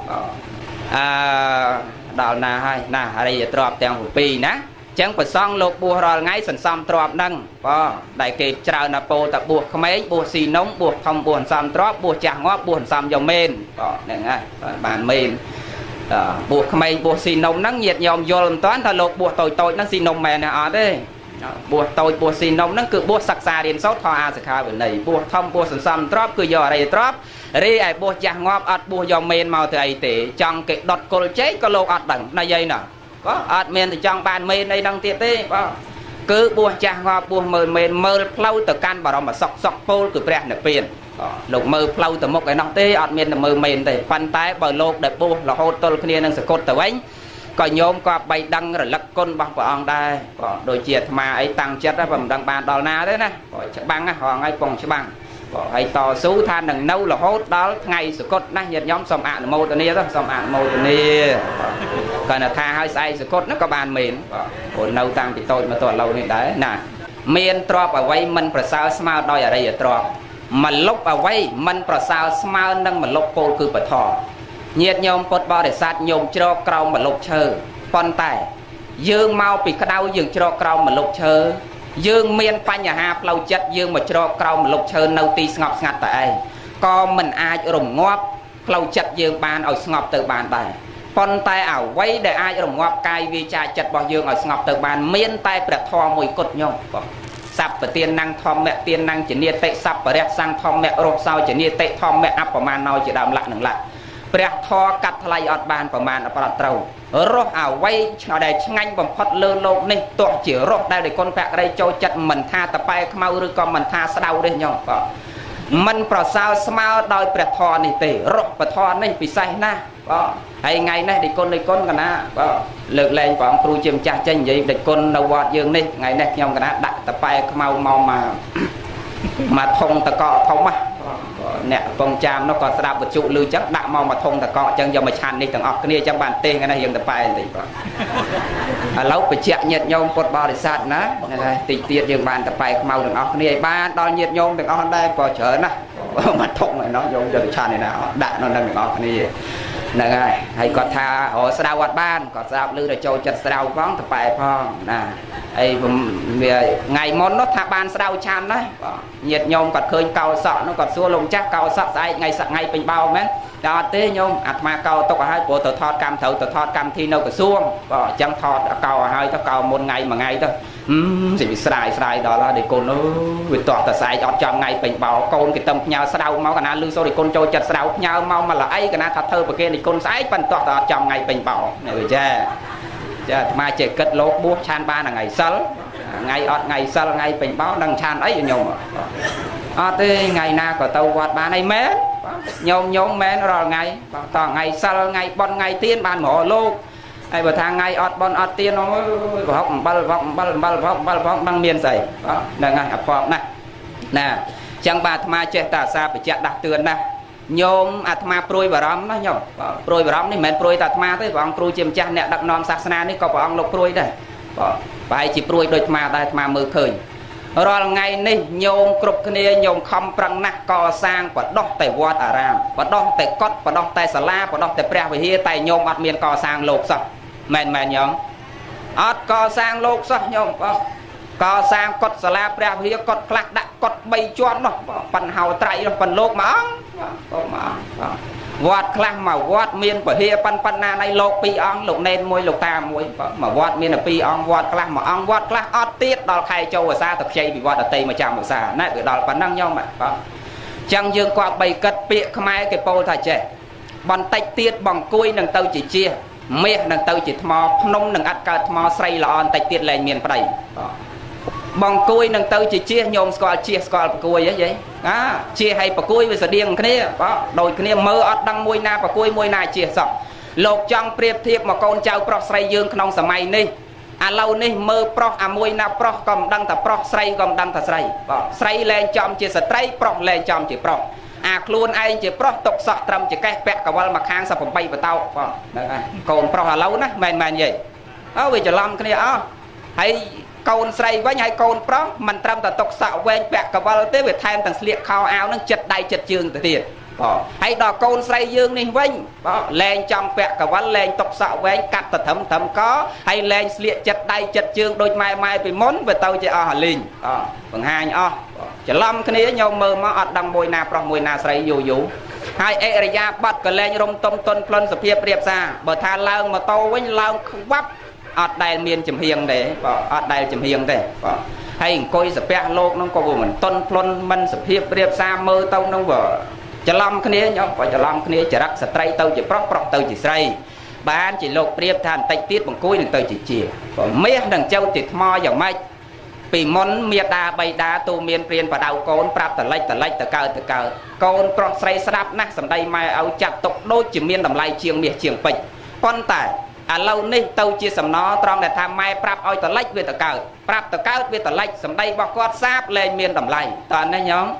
đào nà hay nà ở đây trọp tiền của pi ná chẳng phải xong lục bùa rồi ngay sẵn xong trọp nâng đại kịp trào nà bùa tập bùa không ấy bùa xì nóng bùa không bùa xong trọp bùa chả ngóp bùa xong dòng mên nè ngay bàn mên bùa không ấy bùa xì nóng nắng nhiệt nhòm vô làm toán thà lục bùa tội nắng xì nóng mè nè ở đây bùa tội bùa xì nóng nắng cứ bùa sặc xa điền sốt thò à sạc khai bên này bùa thông bùa sẵn xong trọp cứ giờ ở đây trọp ri ai bùa chả ngóp ắt bùa dòng mên màu từ ấy tỉ trong cái đọt cột chết có lô ắt đẳng này dây nè có ắt mên thì trong bàn mên đây đang tiệt thế cứ bùa chả ngóp bùa mờ plau từ can bảo mà sọc sọc pol cứ bẹt nè tiền lục mờ plau từ một cái nóc thế ắt mên là mờ mên để pan tái bờ lô để bùa là hốt tôi kia đang sực cột từ ấy có nhôm có bay đăng rồi lắc côn bằng của ông đây đôi chiệt mà ấy tăng chất đó bằng đăng bàn đò na thế nè chắc băng á họ ngay phòng chắc băng hay to số than đằng nâu là hốt đó ngày sự cốt nè nhiệt nhóm xong ạ mô tờ nia đó xong ạ mô tờ nia còn là tha hai sai sự cốt nó có bàn mền nâu tăng thì tôi mà tôi lâu này đấy nè miền trọp ở vây mình phải sao smile đôi ở đây ở trọp mà lúc ở vây mình phải sao smile nâng mà lúc cô cứ phải thò nhiệt nhóm cốt bao để sát nhôm cho cầu mà lúc chơi con tay dương mau bị cái đau dương cho cầu mà lúc chơi dương miên pa nhà ha lâu chất dương mà cho cầu một lục chơi nâu ti ngọc ngặt tại co mình ai rùng ngóp lâu chất dương ban ở ngọc từ bàn tay con tay ảo quay để ai rùng ngóp cai vi cha chật bỏ dương ở ngọc từ bàn miên tay bẹt thò mùi cột nhông sắp và tiên năng thom mẹ tiên năng chỉ nia tệ sắp và đẹp sang thom mẹ rộp sao chỉ nia tệ thom mẹ áp của man nói chỉ đàm lặng nặng lại bẹt thò cắt thay ọt bàn của man ở bàn trâu rốt ảo quay ở đây ngay bằng phật lơ lộn này toàn chỉ rốt đây để con bạc đây cho chặt mình tha tập bay mau rồi còn mình tha sao đây nhau mình bảo sao smile đôi bẹt thò này tệ rốt và thò này bị sai na hay ngày này để con cả na lực lên bọn cừu chim cha chân vậy để con đầu vọt dương này ngày này nhau cả na đặt tập bay mau mà thông ta cọ thông á nè con chàm nó còn đạp một trụ lưu chắc đạo mong mà thông ta cọ chân giờ mà chăn đi thằng ọc cái này trong bàn tên cái này hiện tập bài thì lâu phải chạy nhiệt nhôm cột bao để sát ná tịch tiệt dừng bàn tập bài màu thằng ọc cái này ba đo nhiệt nhôm thằng ọc đây có chở nè mà thông này nó dùng giờ chăn này nào đạn nó nâng thằng ọc cái này nè ngay hay còn tha họ sẽ đào quạt ban còn sẽ lưu để cho chặt sẽ đào vắng tập bài phong nè ấy ngày món nó thả ban sẽ đào chan đấy nhiệt nhôm còn khơi cao sọ nó còn xua lồng chắc cao sọ sai ngày sạc ngày bình bao mến đó thế nhôm mà cao tộc hai bộ tự thọt cam thầu tự thọt cam thi nâu cái xuông chẳng thọt cao hai tao cao một ngày mà ngày thôi chỉ bị sai đó là để con nó bị tọt ta sai chọn trong ngày bình bao con cái tâm nhau sẽ đào máu cả na lưu số để con trôi chặt sẽ đào nhau mau mà là ấy cái na thật thơ và kia thì con sai phần tọt trong ngày bình bao này cha mà chỉ cất lốp buốt chan ba là ngày sớm ngày sớm ngày bình báo đằng chan ấy nhôm tới ngày na có tàu quạt ba này mến nhôm mến rồi ngày tỏ ngày sớm ngày bon ngày tiên bàn mỏ lô ai bữa thang ngày bon tiên nó học bal bằng miền sầy là ngày học phỏng nè chẳng bà mà chết ta xa phải chạy đặt tường nè nhôm atma proi baram nó nhom proi baram này men proi atma tới bọn proi chim cha nè đặt non sasana này có bọn lục proi đây bài chỉ proi đôi mà đây mà mơ khơi rồi ngày này nhôm cục kia nhôm không prang nát co sang và đong tại wat aram và đong tại cốt và đong tại sala và đong tại pre về here tại nhôm ăn miền co sang lục sập men nhom co sang lục sập nhom co sang cốt sala pre về here cốt clack đặt cốt bay choan nó phần hào trai nó phần lục mà vót khăn mà vót miên bởi hia pan na này lục pi ong lục nên môi lục ta môi mà vót miên là pi ong vót khăn mà ong vót khăn ót tiết đo khai châu ở xa tập chơi bị vót ở tây mà chạm ở xa nãy từ đó phần năng nhau mà chẳng dương qua bày cất bịa khai cái pol thà trẻ bọn tách tiết bằng cùi nâng tàu chỉ chia mẹ nâng tàu chỉ mò nông nâng ắt cật mò say là on tách tiết lên miền tây bằng cùi nâng tàu chỉ chia nhôm chia cùi vậy chia hay bạc cùi với sờ điên cái này đôi cái này mơ ở đăng môi na bạc cùi môi na chia sọc lột trong priệp thiệp mà con cháu pro say dương không sầm mày đi lâu ní mơ pro môi na pro còn đăng tập pro say còn đăng tập say lên trong chia sợi tray pro lên trong chỉ pro luôn ai chỉ pro tục sọt trầm chỉ cái bẹt cả vào mặt hàng sập bay vào tao còn pro lâu nè mày vậy vì chờ làm cái này hay កូនស្រីវិញហើយកូនប្រុសមិនត្រឹមតែຕົកសក់វែងពាក់កវលទេវាថែមទាំងស្លៀកខោអាវនឹងចិត្តដៃចិត្តជើងទៅទៀតបាទហើយដល់កូនស្រីយើងនេះវិញបាទលែងចង់ពាក់កវលលែងຕົកសក់វែងកាត់ទៅត្រឹមកហើយលែងស្លៀកចិត្តដៃចិត្តជើងដូចម៉ែពីមុនវាទៅជាអស់ហលីងបង្ហាញអស់ច្រឡំគ្នាញោមមើលមកអត់ដឹងមួយណាប្រុសមួយណាស្រីយូហើយអរិយាប័ត្រក៏លែងរំទុំតុនផ្លុនសភាពរៀបសារបើថាឡើងម៉ូតូវិញឡើងខ្វាប់អត់ដែលមានចំហៀងទេបាទអត់ដែលចំហៀងទេបាទហើយអង្គុយសាពះលោកនោះក៏មិនតុនផ្លុនមិនសភាពរៀបសារមើលទៅនោះក៏ច្រឡំគ្នាញោមក៏ច្រឡំគ្នាចរិតស្ត្រីទៅជាប្រុសប្រុសទៅជាស្រីបានជាលោកប្រៀបថាបន្តិចទៀតបង្គួយនឹងទៅជាក៏មាសនឹងចូលជាថ្មយ៉ាងម៉េចពីមុនមេដាបៃតាទូមានព្រានបដៅកូនប្រាប់តលិចទៅកើតកូនប្រុសស្រីស្ដាប់ណាស់សម្ដីម៉ែឲ្យចាត់ទុកដូចជាមានតម្លៃជាងមាសជាងពេជ្រប៉ុន្តែឥឡូវនេះទៅជាសំណត្រង់ដែលថាម៉ែប្រាប់ឲ្យតលិចវាទៅកើតប្រាប់ទៅកើតវាតលិចសម្ដីរបស់គាត់សាបលែងមានតម្លៃតើនេះញោម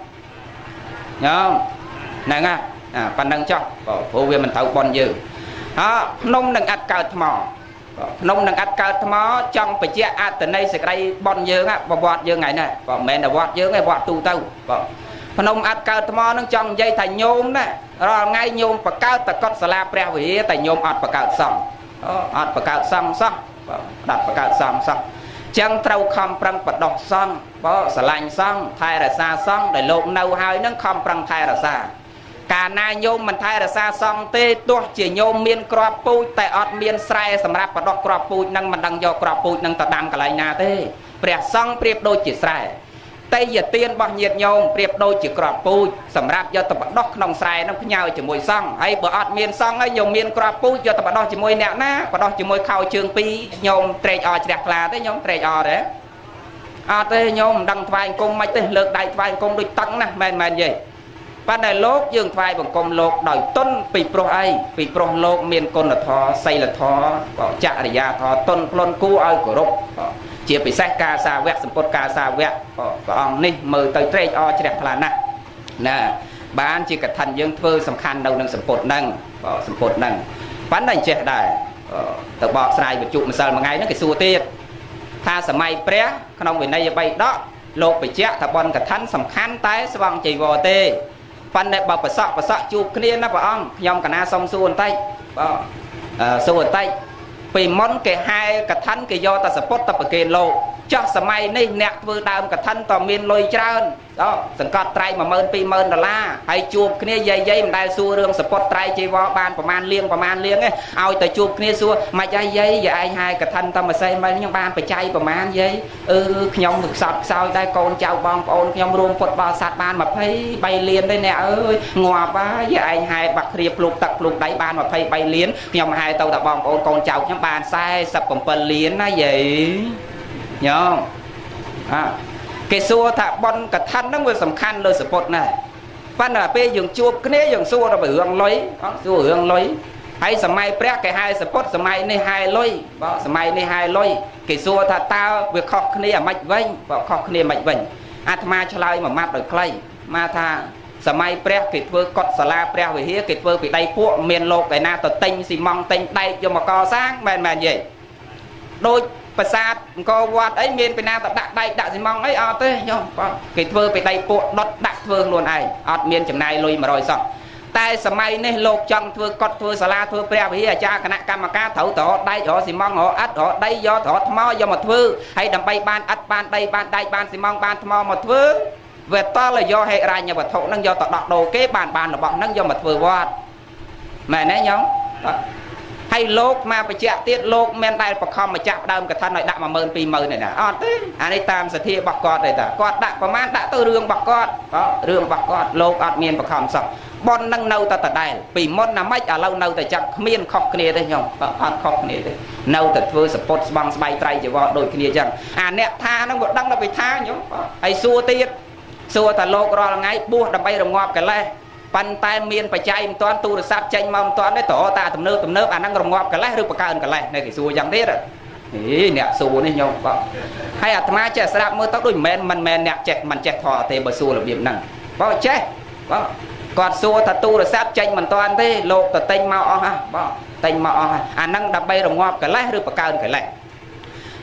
ហ្នឹងហ่ะប៉ណ្ណឹងចុះព្រោះវាមិនត្រូវបនយើងភ្នំនឹងអត់កើតថ្មភ្នំនឹងអត់កើតថ្មចង់បញ្ជាក់អត្តន័យសេចក្តីបនយើងប្រវត្តិយើងថ្ងៃនេះក៏មិនមែនតែវត្តយើងទេវត្តទូទៅភ្នំអត់កើតថ្មនឹងចង់និយាយថាញោមណារាល់ថ្ងៃញោមបកើតតកត់សាលាព្រះវិហារតែញោមអត់បកើតសង្ឃអត់បកើតសង្ឃសោះដាក់បកើតសង្ឃសោះចឹងត្រូវខំប្រឹងបដោះសង្ឃស្រឡាញ់សង្ឃថែរក្សាសង្ឃដែលលោកនៅហើយនឹងខំប្រឹងថែរក្សាកាលណាញោមមិនថែរក្សាសង្ឃទេទោះជាញោមមានក្របពូជតែអត់មានស្រែសម្រាប់បដោះក្របពូជនឹងមិនដឹងយកក្របពូជនឹងទៅដាំកន្លែងណាទេព្រះសង្ឃប្រៀបដូចជាស្រែតេយ្យទានរបស់ញាតិញោមប្រៀបដូចជាក្របពូជសម្រាប់យកទៅបដោះក្នុងស្រែនឹងផ្ញើជាមួយសង្ឃហើយបើអត់មានសង្ឃហើយញោមមានក្របពូជយកទៅបដោះជាមួយអ្នកណាបដោះជាមួយខោជើងពីរញោមត្រេកអរជ្រះថ្លាទេញោមត្រេកអរទេអត់ទេញោមមិនដឹងថ្វាយអង្គមមិនទេលើកដៃថ្វាយអង្គមដូចតឹងណាមែនទេប៉ុន្តែលោកយើងថ្វាយបង្គំលោកដោយទុនពីព្រោះអីពីព្រោះលោកមានគុណធម៌សីលធម៌ចរិយាធម៌ទុនផ្លុនគួរឲ្យគោរពជាពិសេសការសាវកសម្ពុតការសាវកព្រះអង្គនេះមើលទៅត្រេកអរជ្រះថ្លាណាស់ណាបានជាកថាយើងធ្វើសំខាន់នៅនឹងសម្ពុតហ្នឹងប៉ុន្តែចេះដែរទៅបកស្រាយបញ្ជុម្សិលមួយថ្ងៃហ្នឹងគេសួរទៀតថាសម័យព្រះក្នុងវិន័យបៃដកលោកបញ្ជាក់ថាបនកថាសំខាន់តែស្វង់ចីវរទេប៉ុន្តែបើប្រសក់ជួបគ្នាណាព្រះអង្គខ្ញុំកណាសុំសួរបន្តិចសួរបន្តិចពីមុនគេហែកថាគេយកតែសពុតទៅប្រគេនលោកចុះសម័យនេះអ្នកធ្វើដើមកថាតមានលុយច្រើនសង្កត់ត្រៃ$10000-$20000ហើយជួបគ្នាយាយមិនដែលសួររឿងសពុតត្រៃជីវរបានប្រមាណលៀងឯងឲ្យតែជួបគ្នាសួរមិនយាយឯងហែកថាតមិនស្អីមិនខ្ញុំបានបច្ច័យប្រមាណយាយខ្ញុំខ្សត់ខ្សោយដែរកូនចៅបងប្អូនខ្ញុំរួមពុតបរិស័ទបាន23លានទេអ្នកអើយងាប់ហើយឯងហែបាក់គ្រាភ្លុកទឹកភ្លុកដៃបាន23លានខ្ញុំហែទៅតែបងប្អូនកូនចៅខ្ញុំបាន47លានណាយាយញោមគេសួរថាបនកថាហ្នឹងវាសំខាន់លើសពុតណាស់ប៉ុន្តែពេលយើងជួបគ្នាយើងសួរទៅរឿងលុយសួររឿងលុយហើយសម័យព្រះគេហៅសពុតសម័យនេះហៅលុយសម័យនេះហៅលុយគេសួរថាតើវាខុសគ្នាអាម៉េចវិញខុសគ្នាមិនវិញអាត្មាឆ្លើយមួយម៉ាត់ដោយខ្លីមកថាសម័យព្រះគេធ្វើកុដិសាលាព្រះវិហារគេធ្វើពីដៃពួកមានលោកឯណាទៅទិញស៊ីម៉ង់ទិញដែកយកមកកសាងមែនទេដូចប្រាសាទអង្គរវត្តអីមានពីណាទៅដាក់ដែកដាក់ស៊ីម៉ង់អីអត់ទេញោមគេធ្វើពីដៃពួកដុតដាក់ធ្វើខ្លួនឯងអត់មានចំណាយលុយ100សោះតែសម័យនេះលោកចង់ធ្វើកុដិធ្វើសាលាធ្វើព្រះវិហារអាចារ្យគណៈកម្មការត្រូវតរដែករកស៊ីម៉ង់រកឥដ្ឋរកដីយករកថ្មយកមកធ្វើហើយដើម្បីបានឥដ្ឋបានដីបានដែកបានស៊ីម៉ង់បានថ្មមកធ្វើវាតលយកហិរញ្ញវត្ថុហ្នឹងយកទៅដោះដូរគេបានរបស់ហ្នឹងយកមកធ្វើវត្តមែនទេញោមហើយលោកមកបញ្ជាក់ទៀតលោកមានដែលបខំមកចាក់ដើមកថាឲ្យដាក់12000-20000ទេណាអត់ទេអានេះតាមសទ្ធារបស់គាត់ទេតាគាត់ដាក់ប្រមាណដាក់ទៅរឿងរបស់គាត់រឿងរបស់គាត់លោកអត់មានបខំសោះបននឹងនៅតែដដែលពីមុនណាម៉េចឥឡូវនៅតែចាក់គ្មានខុសគ្នាទេញោមអត់ខុសគ្នាទេនៅតែធ្វើសពុតស្បង់ស្បៃត្រៃជីវរដូចគ្នាចឹងអាអ្នកថាហ្នឹងក៏ដឹងដល់ពីថាញោមហើយសួរទៀតសួរថាលោករាល់ថ្ងៃបួសដើម្បីរងាប់កិលេសប៉ុន្តែមានបច្ច័យមិនទាន់ទូរស័ព្ទចេញមកមិនទាន់ទេតរតាទំនើបអាហ្នឹងរងាប់កិលេសឬបកើនកិលេសនេះគេសួរយ៉ាងទៀតអ្នកសួរនេះញោមហើយអាត្មាចេះស្ដាប់មើលទៅដូចមិនមែនអ្នកចេះមិនចេះធម៌ទេបើសួររបៀបហ្នឹងចេះគាត់សួរថាទូរស័ព្ទចេញមិនទាន់ទេលោកទៅទិញមកអស់ហ่ะទិញមកអស់អាហ្នឹងដើម្បីរងាប់កិលេសឬបកើនកិលេស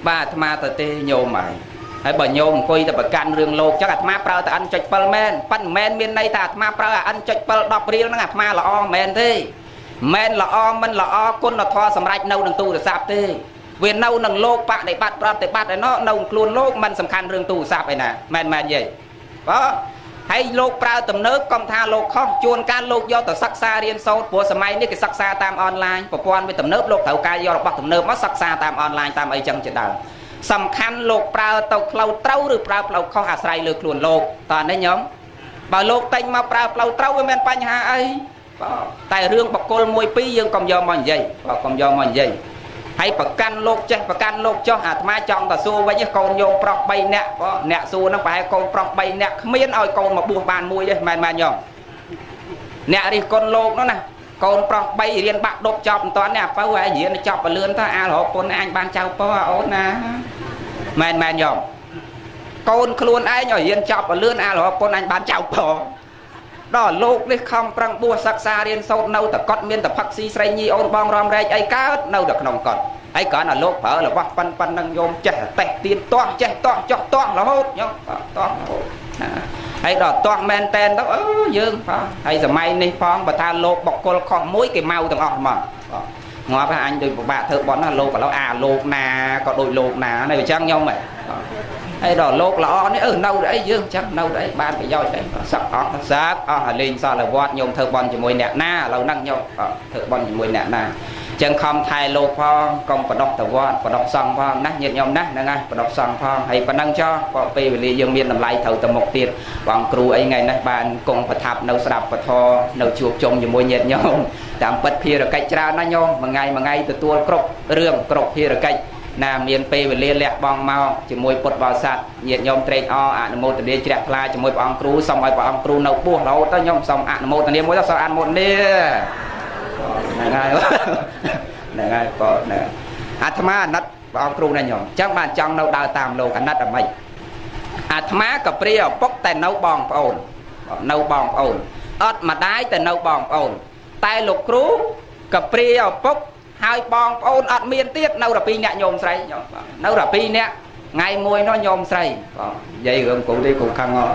ba tham ma tự tê nhôm mày hay bà nhôm quay ta bà can rương lột chắc tham ma prao ta ăn chạch pel men pan men miền này ta tham ma prao ăn chạch pel đọc riêng nó tham ma là o men thế men là o mình là o côn là thoa sầm rạch nâu đằng tu được sạp thế vì nâu đằng lột bạn để bắt prao để bắt để nó nâu luôn lột mình sầm khăn rương tu sạp này nè men gì đó hay lột prao tầm nước con tha lột không chuồn can lột do tờ sắc xa riêng sâu của sầm mai ní cái sắc xa tam online của quan với tầm nước lột thầu ca do bắt tầm nước mất sắc xa tam online tam ấy chân trên đầuสำคัญโลกเปล่าตกเราเต้าหรือเปล่าเราข้ออาศัยเลือกล้วนโลกตอนนี้ย้อมบ่โลกเต็งมาเปล่าเราเต้าไม่เป็นปัญหาไอ้แต่เรื่องปกกลมวยปียังกำยอมมันใหญ่กำยอมมันใหญ่ให้ประกันโลกเจ้ประกันโลกเจ้าอาตมาจองต่อสู้ไว้ยังโกนโยมปลอกใบเนี่ยเนี่ยสู้นั่งไปให้โกนปลอกใบเนี่ยเมียนเอาโกนมาบูบานมวยเลยมันย้อมเนี่ยดิโกนโลกนั่นนะโกนปลอกใบเรียนบักดกจอบตอนเนี่ยเพราะว่าเหี้ยนจอบเลื่อนถ้าอาหลอกคนอันบางเจ้าพ่อโอ้นะมันยอมโกนครูนไอ้หน่อยเรียนจอบเลื่อนอาหลอกคนอันบางเจ้าพ่อดอโลกได้คำปรังบัวศักษาเรียนโซนเนาแต่กอดเมียนแต่พักซีไซญีโอนบองรอมแรงไอ้ก้าวเนาแต่ขนมกอดไอ้ก่อนน่ะโลกเผลอหรือว่าปันนังโยมเจ๊แตะตีนต้อนเจ๊ต้อนจอกต้อนละโหดยอมต้อนไอ้ดอกต้อนแมนเตนต้องยืมไอ้สมัยนี้ฟ้องประธานโลกบอกคนของมุ้ยกี่เมาต่างออกมาง้อพระอันโดยบะเธอบอลน่ะโลกกับเราโลกนาก็โดยโลกนาในไปช่างย่อมไหมไอ้ดอกโลกละอ้อนี่เน่าได้ยืมช่างเน่าได้บ้านไปย่อยได้สักออกสักลิงซาละวอดโยมเธอบอลจะมวยแหนหน้าเรานั่งย่อเธอบอลจะมวยแหนหน้าจังคำไทยโลกพองกองประดอกตะวันประดอกซังพองนะเงียบยอมนะนั่งไงประดอกซังพองให้ปนังchoก็ไปเวลียังมีน้ำลายเท่าตะมกเตียนวางครูไอ้ไงนะบ้านกองประทับเนาสลับประทอเนาจูบจมอยู่มวยเงียบยอมตามปัดพีระไกจรานะโยมมาไงตัวกรบเรื่องกรบพีระไกนาเมียนไปเวลีแหลกบองเมาจะมวยปดบอสัตเงียบยอมเตรงอนุโมทนาเจริญพลาจะมวยปองครูส่งไปปองครูเนาปูเราต้องยอมส่งอนุโมทนามวยต้องส่งอนุโมทนาง่าง่ายก็เนี่ยอาตมานัดเอาครูนั่นยอมจังบ้านจังเราดาวตามโลกันนัดอะไรอาตมากับเปรี้ยวปกแต่เนาบองโอนเนาบองโอนอดมาได้แต่เนาบองโอนแต่ลูกครูกับเปรี้ยวปกหายบองโอนอดเมียนเตี้ยเนาระปีเนี่ยโยมใส่เนาระปีเนี่ยไงมวยน้อยโยมใส่vậy rồi cụ đi cụ khăn ngon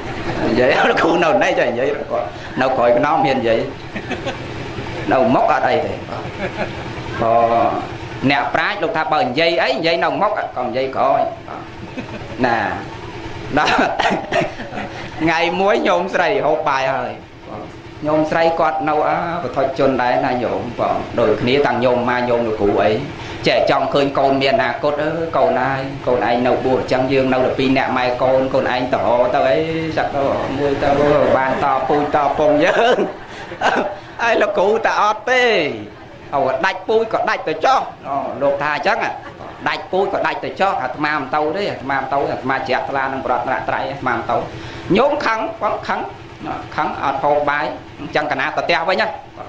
vậy cụ nào nấy cho vậy nào khỏi cái nó miền vậy đâu móc ở đây thì nè trái lúc ta bờ dây ấy dây nồng móc còn dây coi nè đó ngày muối nhôm sấy hộp bài rồi nhôm sấy quạt nâu á và thôi chôn đấy là nhôm đổi kia tăng nhôm mà nhôm được cụ ấy trẻ trong khơi con miền nào cốt con anh nâu bùa trăng dương nâu được pin nè mai con anh tỏ tao ấy sặc mui tao bàn to pui to phong nhớ ai là cụ ta ọt tê đạch pui có đạch từ cho lột thà chắc à đạch pui có đạch từ cho mam tàu đấy mà chẹt la năng bọt lại trái mam tàu nhốn khắng ọt hồ bái chẳng cả nào tao với nhá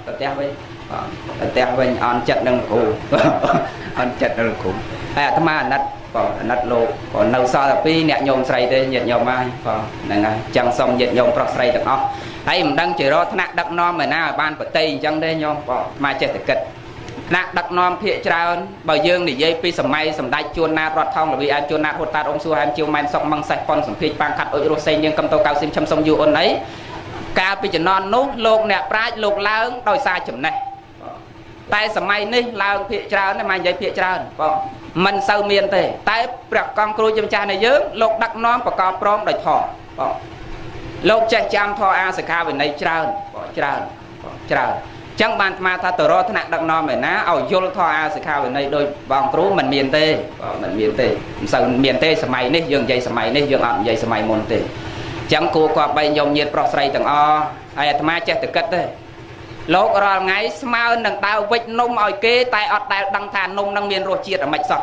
tao với on chật nâng cụ on chật nâng cụ ai tham ma nát lô còn nâu so là pi nẹt nhôm sấy đây nhiệt nhôm mai này chẳng xong nhiệt nhôm prok sấy được không hay mình đang chỉ đó nát đặc non mà na ban bờ tây chẳng đây nhôm mà chết kịch nát đặc non phía trao bờ dương để dây pi sầm mai sầm đai chuồn na rọt thong là vì anh chuồn na hột ta ông xua ham chiêu mai sọc măng sạch con sầm phi bang khát ôi rô xây nhưng cầm tàu cao sim chăm sông du ôn ấy ca pi chỉ non nốt lột nẹt prai lột láng đôi xa chấm này tại sầm mai ní láng phía trao này mà dây phía trao mình sau miền tây tại bạc con cừu chăm cha này dướng lột đặc non và cò prom đòi thọ lột chạy chăm thọ a sờ ca về này trao chẳng bàn mà ta tự ro thằng đặc non mày ná ao vô thọ a sờ ca về này đôi vòng cừu mình miền tây sau miền tây sầm mai ní dường dây sầm mai ní dường ẩm dây sầm mai môn tây chẳng cua qua bay nhom nhiệt prok sấy từng ai tham chết từ cất đấy lột rồi ngày mau đằng tao vịt nung ở kia tay ọt tay đằng thàn nung đằng miền ruột chiết ở mạch sọc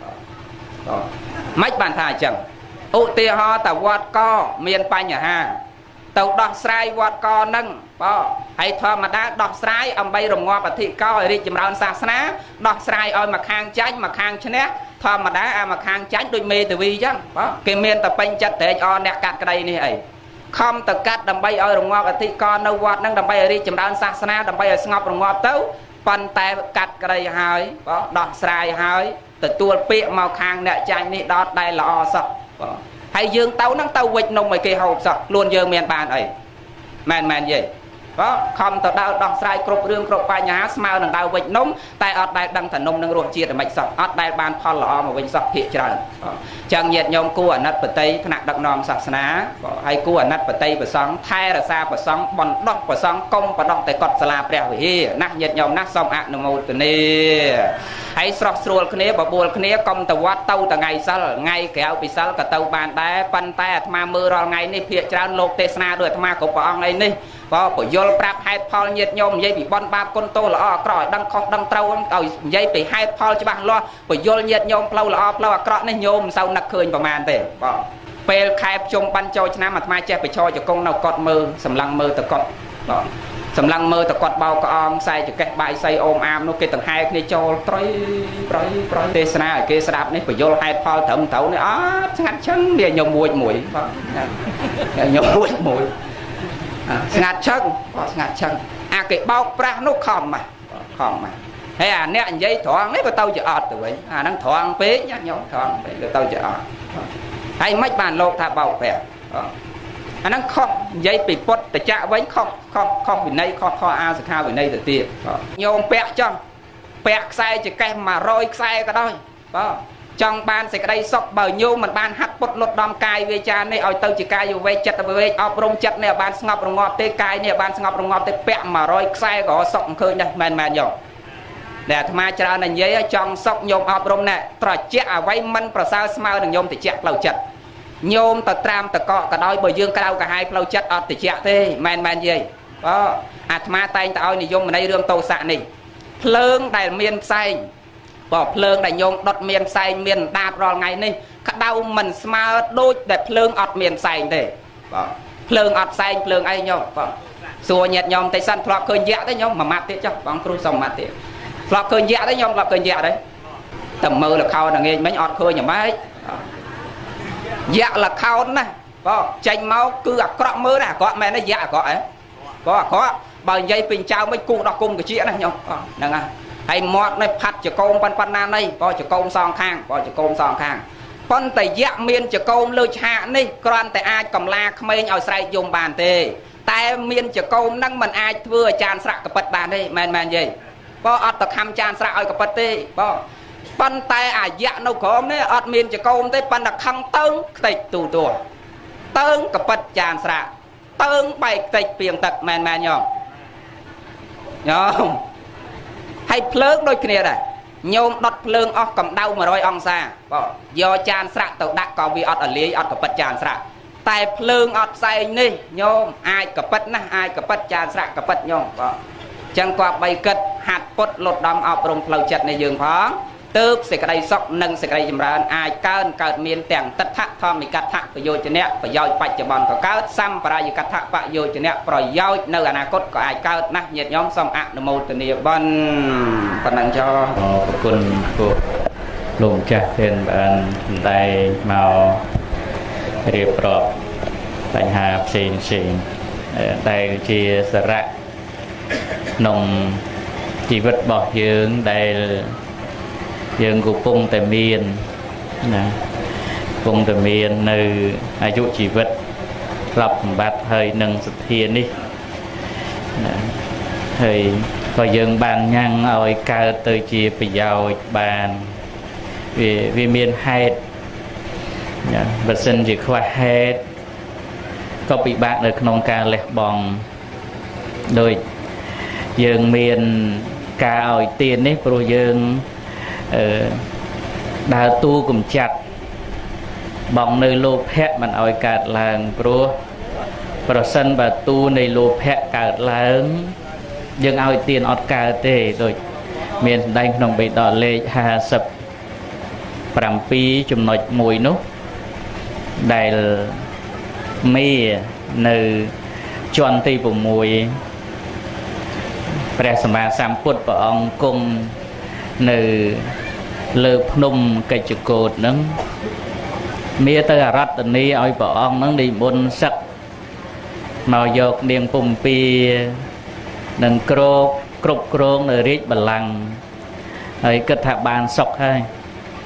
mạch bàn thà chẳng ưu tiên ho tàu vót co miền panh nhà ha tàu đọt sài vót co nâng hay thò mà đã đọt sài ông bay rồng ngọt và thị co đi chìm rau xa ná đọt sài ơi mà khang chánh mà khang chén thò mà đã mà khang chánh đôi mê từ vi chứ cái miền tập panh chặt để cho nẹt cắt cái đây này ấy không tập cắt đầm bay ơi rồng ngọt và thị co nâu vót nâng đầm bay đi chìm rau xa ná đầm bay ở ngọt rồng ngọt tấu pan tay cắt cái đây hơi đọt sài hơi แต่ตัวเปียมาคางเนี่ยใจนี่ดอดได้ละอสักให้ยืงเต้านั่งเต้าวิจนมไปเกี่ยวสักล้วนยืงเมียนบานไอ้แมนยี่ก็คำต่อดาวดอกสายกรบเรื่องกรบปัญหาสมาหนังดาววิจนมแต่อดได้ดังแต่นมนังรวมเชียร์แต่ไม่สักอดได้บานพอละอมาวิสักเพียจรันจังเหยียดยมกู้นัดปฏิขณะดักนอมศาสนาให้กู้นัดปฏิประสองไทยรักษาประสองบอลดอกประสองกมประดอกแต่กอดสลาเปรียวเฮีนักเหยียดยมนักสมอนุโมทนีให้สอบสรุปคณีบบัวคณีกรมตะวัดเต้าตะไงซัลไงแก้วปิซัลกับเต้าบานได้ปันแต่มามือรอไงนี่เพียจรันโลกเทศนาด้วยธรรมะของพระองค์ไงนี่ก็ปยลปราบให้พอเหยียดยมยัยปีบอลบาปคนโตละอ้อกรอยดังคอกดังเต้าเอายัยไปให้พอจะบ้าล้อปยลเหยียดยมเปล่าละอ้อเปล่ากรอนี่โยมเศร้านักเคยประมาณเต้ก็เปลแคบจมปันโจชนะมาทำไมเจ้าไปชอจะกงเอากอดมือสำลังมือตะกอดสำลังมือตะกอดเบากระออมใส่จะแกะใบใส่โอมอามนุกเกตังไฮนี่โจตรอยเทศนาเกษราบนี่ปยลให้พอถมเถานี่อ๋องัดชั้นเดี๋ยวยมมวยมวยยมมวยมวยงัดชั้นอาเกะเบาปลานุกคอมมาให้เนี่ยอันยัยถอนนี่ก็เต้าจะอดตัวไอ้นั่งถอนเป๊ะยัดยมถอนไปก็เต้าจะอดให้ไม่บานโลกท่าเบาแปะอันนั้นข้อยัยปีปดแต่จะไว้ข้อวินัยข้ออาสขาวินัยแต่เตี้ยโยมแปะจังแปะใส่จะแกมาโรยใส่ก็ได้จังบานใส่กระไดซอกเบอร์โยมมันบานหักปดลดดอมกายเวจาในเอาเต้าจิกายอยู่เวจัดเวเอาปรุงจัดเนี่ยบานสงบรงอบเตกายเนี่ยบานสงบรงอบเตแปะมาโรยใส่ก็ซอกเคยนะแมนโยมแต่ธรรมะจรานันยัยจังซอกโยมเอาปรุงเนี่ยตรอเจ้าไว้มันประสาวสมาหนึ่งโยมติเจ้าเราจัดโยมตะตรามตะเกาะกระดอยบ่ยืงกระเอากระหายเราจัดอดติเจ้าเต้แมนยัยก็อาตมาแต่งแต่เอานิยมในเรื่องโตสะนี่เพลิงได้เมียนไซบ่เพลิงได้โยมดดเมียนไซเมียนดาบรอไงนี่กระเดามันสมาโดยแต่เพลิงอดเมียนไซเต้เพลิงอดไซเพลิงไอ้โยมส่วนเหยียดโยมแต่สั้นพลอกเคยแย่ได้โยมมามัดเตี้ยจ้ะบางครูส่งมัดเตี้ยพลอกเคยแย่ได้โยมพลอกเคยแย่ได้แต่มือละเขาหนังเงี้ยไม่อดเคยอย่างไรแย่ละเขานะก็ใจเมาคือกระมือนะก็แม่นี่แย่ก็เอ๋ก็บางยัยเป็นเจ้าไม่กู้ดอกกุ้งกับเจี๊ยนะโยมนั่นไงให้หมดในพัดจะโกงปันนาในพอจะโกงซองข้างป้อนแต่ยะเมียนจะโกงเลือดหานี่กรอนแต่อาจกำลาเขมรเอาใส่ยมบานเตแต่เมียนจะโกงนั่งมันอาจเพื่อจานสระกับปัดบานได้แมนยัยพออัดตะคำจานสระเอากับปัดเตปันแต่อาญะนกของเนี่ยอัดเมียนจะโกงได้ปันตะคังเติ้งติดตัวเติ้งกับปัดจานสระเติ้งไปติดเปียงตักแมนยอมให้เพลิงโดยเนียได้โยมดดเพลิงออกกับเดามา100 องศาก็ยอจานสระตัวดักก็วิอดอลีอดกับปัดจานสระแต่เพลิงอดใส่นี่โยมอายกับปัดนะอายกับปัดจานสระกับปัดโยมก็จังกว่าใบกัดหัดปดลดดำเอาปรุงเพลาจัดในยืนพ้องตืบสิกระไดซอกหนึ่งสิกระไดจำรานอายเกิดเมียนแต่งตัดทะทอมิกัดทะประโยชน์เนี่ยประโยชน์ปัจจุบันก็เกิดซ้ำประโยชน์กัดทะประโยชน์เนี่ยประโยชน์ในอนาคตก็อายเกิดนะเหยียดย้อมสมอนุโมทนีบันปนัญชาขอบคุณผู้ลงจากเป็นอันได้มาเรียบร้อยปัญหาเสียงได้เชียสระนงชีวิตบอกยืงได้ยืงกูปุ่งแต่เมียนนะปุ่งแต่เมียนในอายุชีวิตรับบัตรเฮยหนึ่งสุดเทียนนี่นะเฮยพอยืงบานยังเอาไอ้กาเตยจีไปยาวบานวิเมียนไฮดนะบัดเซนจีควาไฮดก็ปีบากในขนมการเล็กบองโดยยืงเมียนกาเอาเตียนนี่โปรยืงดาวตู้กลุ่มจัดบองในโลแพะมันเอาการลางโปรประสันบาตู้ในโลแพะการลางยังเอาเตียนอดกาเต้โดยเมียนได้ขนมใบดอเล50 8 ปีจุ่มหน่อยมวยนุ๊กได้มีในจวนตีปุ่มมวยประสมาสามพุทธปองกงในเลือบนุ่มกิจโกดนั้นมีตระรัตนี้เอาปองนั้นดีบนสักมาโยกเนียงปุ่มปีนั่งกรบโครงในริบบลังไอ้กระถาบานศกให้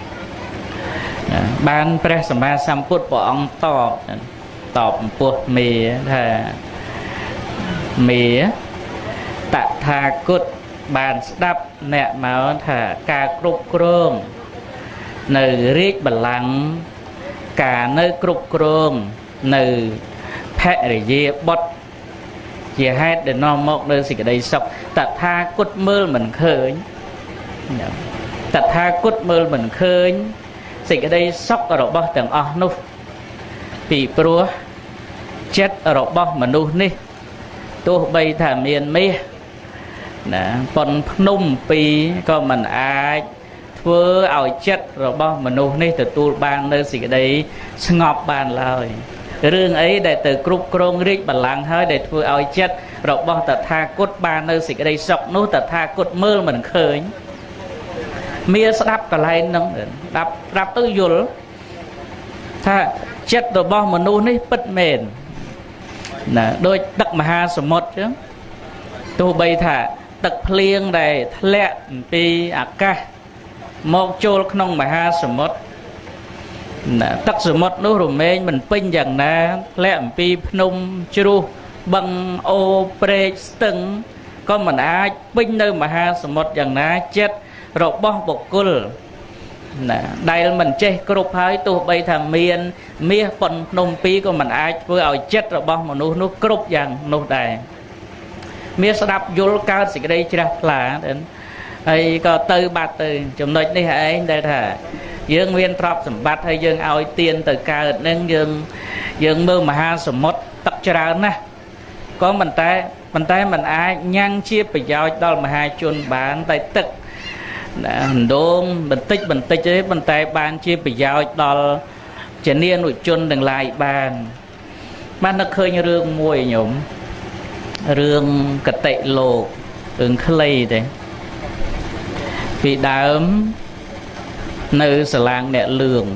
បានព្រះសម្មាសម្ពុទ្ធព្រះអង្គតបពោះមេថាមេតថាគតបានស្ដាប់អ្នកមកថាការគ្រប់គ្រងនៅរាជបល្ល័ង្កការនៅគ្រប់គ្រងនៅភរិយាបុត្រជាហេតុដែលនាំមកនៅសេចក្តីសុខតថាគតមើលមិនឃើញតថាគតមើលមិនឃើញសេចក្តីសុខរបស់ទាំងអស់នោះពីព្រោះចិត្តរបស់មនុស្សនេះទោះបីថាមានមាសណាប៉ុនភ្នំពីរក៏មិនអាចធ្វើឲ្យចិត្តរបស់មនុស្សនេះទទួលបាននៅសេចក្តីស្ងប់បានឡើយរឿងអីដែលទៅគ្រប់គ្រងរាជបល្ល័ង្កហើយដែលធ្វើឲ្យចិត្តរបស់តថាគតបាននៅសេចក្តីសុខនោះតថាគតមើលមិនឃើញមានស្ដាប់កន្លែងហ្នឹងស្ដាប់ទៅយល់ថាចិត្តរបស់មនុស្សនេះពិតមែនណាដូចទឹកមហាសមុទ្រចឹងទោះបីថាទឹកភ្លៀងដែលធ្លាក់ពីអាកាសមកចូលក្នុងមហាសមុទ្រណាទឹកសមុទ្រនោះរមែងមិនពេញយ៉ាងណាធ្លាក់អំពីភ្នំជ្រោះបឹងអូព្រែកស្ទឹងក៏មិនអាចពេញនៅមហាសមុទ្រយ៉ាងណាចិត្តរបស់បុគ្គលណាដែលមិនចេះគ្រប់ហើយទោះបីថាមានមាសប៉ុនភ្នំពីរក៏មិនអាចធ្វើឲ្យចិត្តរបស់មនុស្សនោះគ្រប់យ៉ាងនោះដែរមានស្ដាប់យល់កើតសេចក្តីជ្រះថ្លាហើយក៏ទៅបាត់ទៅចំណុចនេះឯងដែលថាយើងមានទ្រព្យសម្បត្តិហើយយើងឲ្យទានទៅកើតនឹងយើងមើលមហាសមុទ្រទឹកច្រើនណាស់ក៏ប៉ុន្តែมันអាចញ៉ាំងជាប្រយោជន៍ដល់មហាជនបានតែទឹកដងបន្តិចទេប៉ុន្តែបានជាប្រយោជន៍ដល់ជានានុជនទាំងឡាយបាននឹកឃើញរឿងមួយញោមរឿងកតិលោករឿងខ្លីទេពីដើមនៅសាឡាងអ្នកលឿង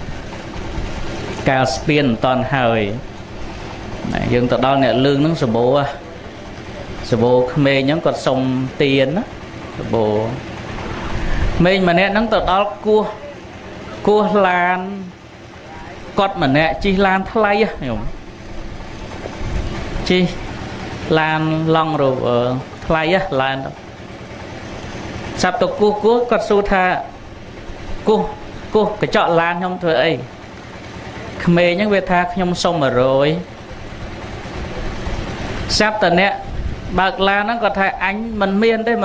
កាលស្ពានមិនតាន់ហើយយើងទៅដល់អ្នកលឿងហ្នឹងសបោក្មេងហ្នឹងគាត់សុំទានណាសបោក្មេងម្នាក់ហ្នឹងទៅដល់គោះឡានគាត់ម្នាក់ជិះឡានថ្លៃញោមជិះឡានឡង់រូថ្លៃឡានសាប់ទៅគោះគាត់សួរថាគោះកញ្ចក់ឡានខ្ញុំធ្វើអីក្មេងហ្នឹងវាថាខ្ញុំសុំ100សាប់តអ្នកបើកឡានហ្នឹងគាត់ថាអញមិនមានទេ100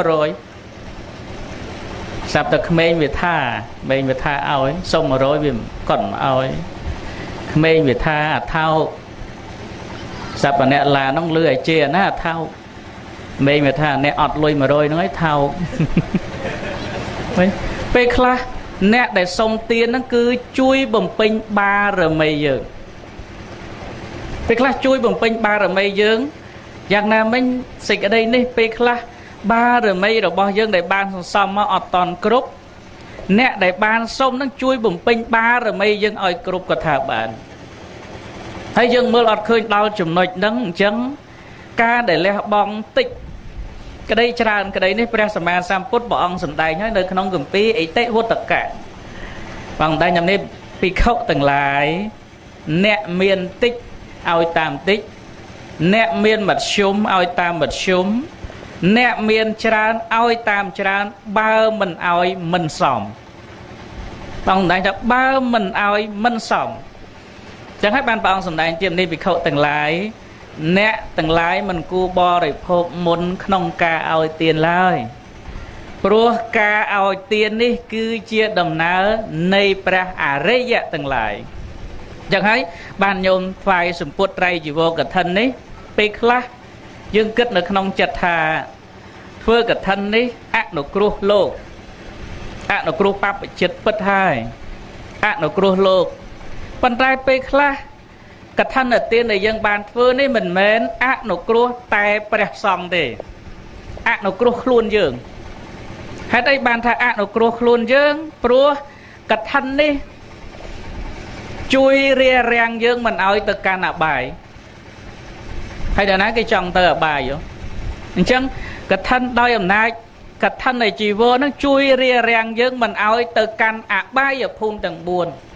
សាប់តក្មេងវាថាឲ្យសុំ100វាគាត់មិនឲ្យក្មេងវាថាអាថោកសាប់តអ្នកឡានហ្នឹងលឺឲ្យជេរណាអាថោកក្មេងវាថាអ្នកអត់លុយ100ហ្នឹងឲ្យថោកពេលខ្លះអ្នកដែលសុំទានហ្នឹងគឺជួយបំពេញបារមីយើងពេលខ្លះជួយបំពេញបារមីយើងយ៉ាងណាមិញសេចក្តីនេះពេលខ្លះបារមីរបស់យើងដែលបានសន្សំមកអត់តន់គ្រប់អ្នកដែលបានសុំហ្នឹងជួយបំពេញបារមីយើងឲ្យគ្រប់ក៏ថាបានហើយយើងមើលអត់ឃើញដល់ចំណុចហ្នឹងអញ្ចឹងការដែលលះបង់តិចក្តីច្រើនក្តីនេះព្រះសម្មាសម្ពុទ្ធព្រះអង្គសម្ដែងហើយនៅក្នុងគម្ពីរអិតិវត្តកៈបងតែញ៉ាំនេះភិក្ខុទាំងឡាយអ្នកមានតិចឲ្យតាមតិចអ្នកមានមធ្យមឲ្យតាមមធ្យមអ្នកមានច្រើនឲ្យតាមច្រើនបើមិនឲ្យមិនសមបងតែថាបើមិនឲ្យមិនសមចឹងហើយបានព្រះអង្គសម្ដែងទៀតនេះភិក្ខុទាំងឡាយអ្នកទាំងឡាយមិនគួរបរិភោគមុនក្នុងការឲ្យទានឡើយព្រោះការឲ្យទាននេះគឺជាដំណើរនៃព្រះអរិយទាំងឡាយចឹងហើយបានញោមថ្វាយសម្ពុទ្ធត្រៃជីវរកឋិននេះពេលខ្លះយើងគិតនៅក្នុងចិត្តថាធ្វើកឋិននេះអនុគ្រោះលោកអនុគ្រោះបព្វជិតពិតហើយអនុគ្រោះលោកប៉ុន្តែពេលខ្លះកឋិនទានដែលយើងបានធ្វើនេះមិនមែនអនុគ្រោះតែព្រះសង្ឃទេអនុគ្រោះខ្លួនយើងហេតុអីបានថាអនុគ្រោះខ្លួនយើងព្រោះកឋិននេះជួយរារាំងយើងមិនឲ្យទៅកាន់អបាយហើយដល់ណាគេចង់ទៅអបាយអញ្ចឹងកឋិនដោយអំណាចកឋិននៃជីវរនឹងជួយរារាំងយើងមិនឲ្យទៅកាន់អបាយភូមិទាំង4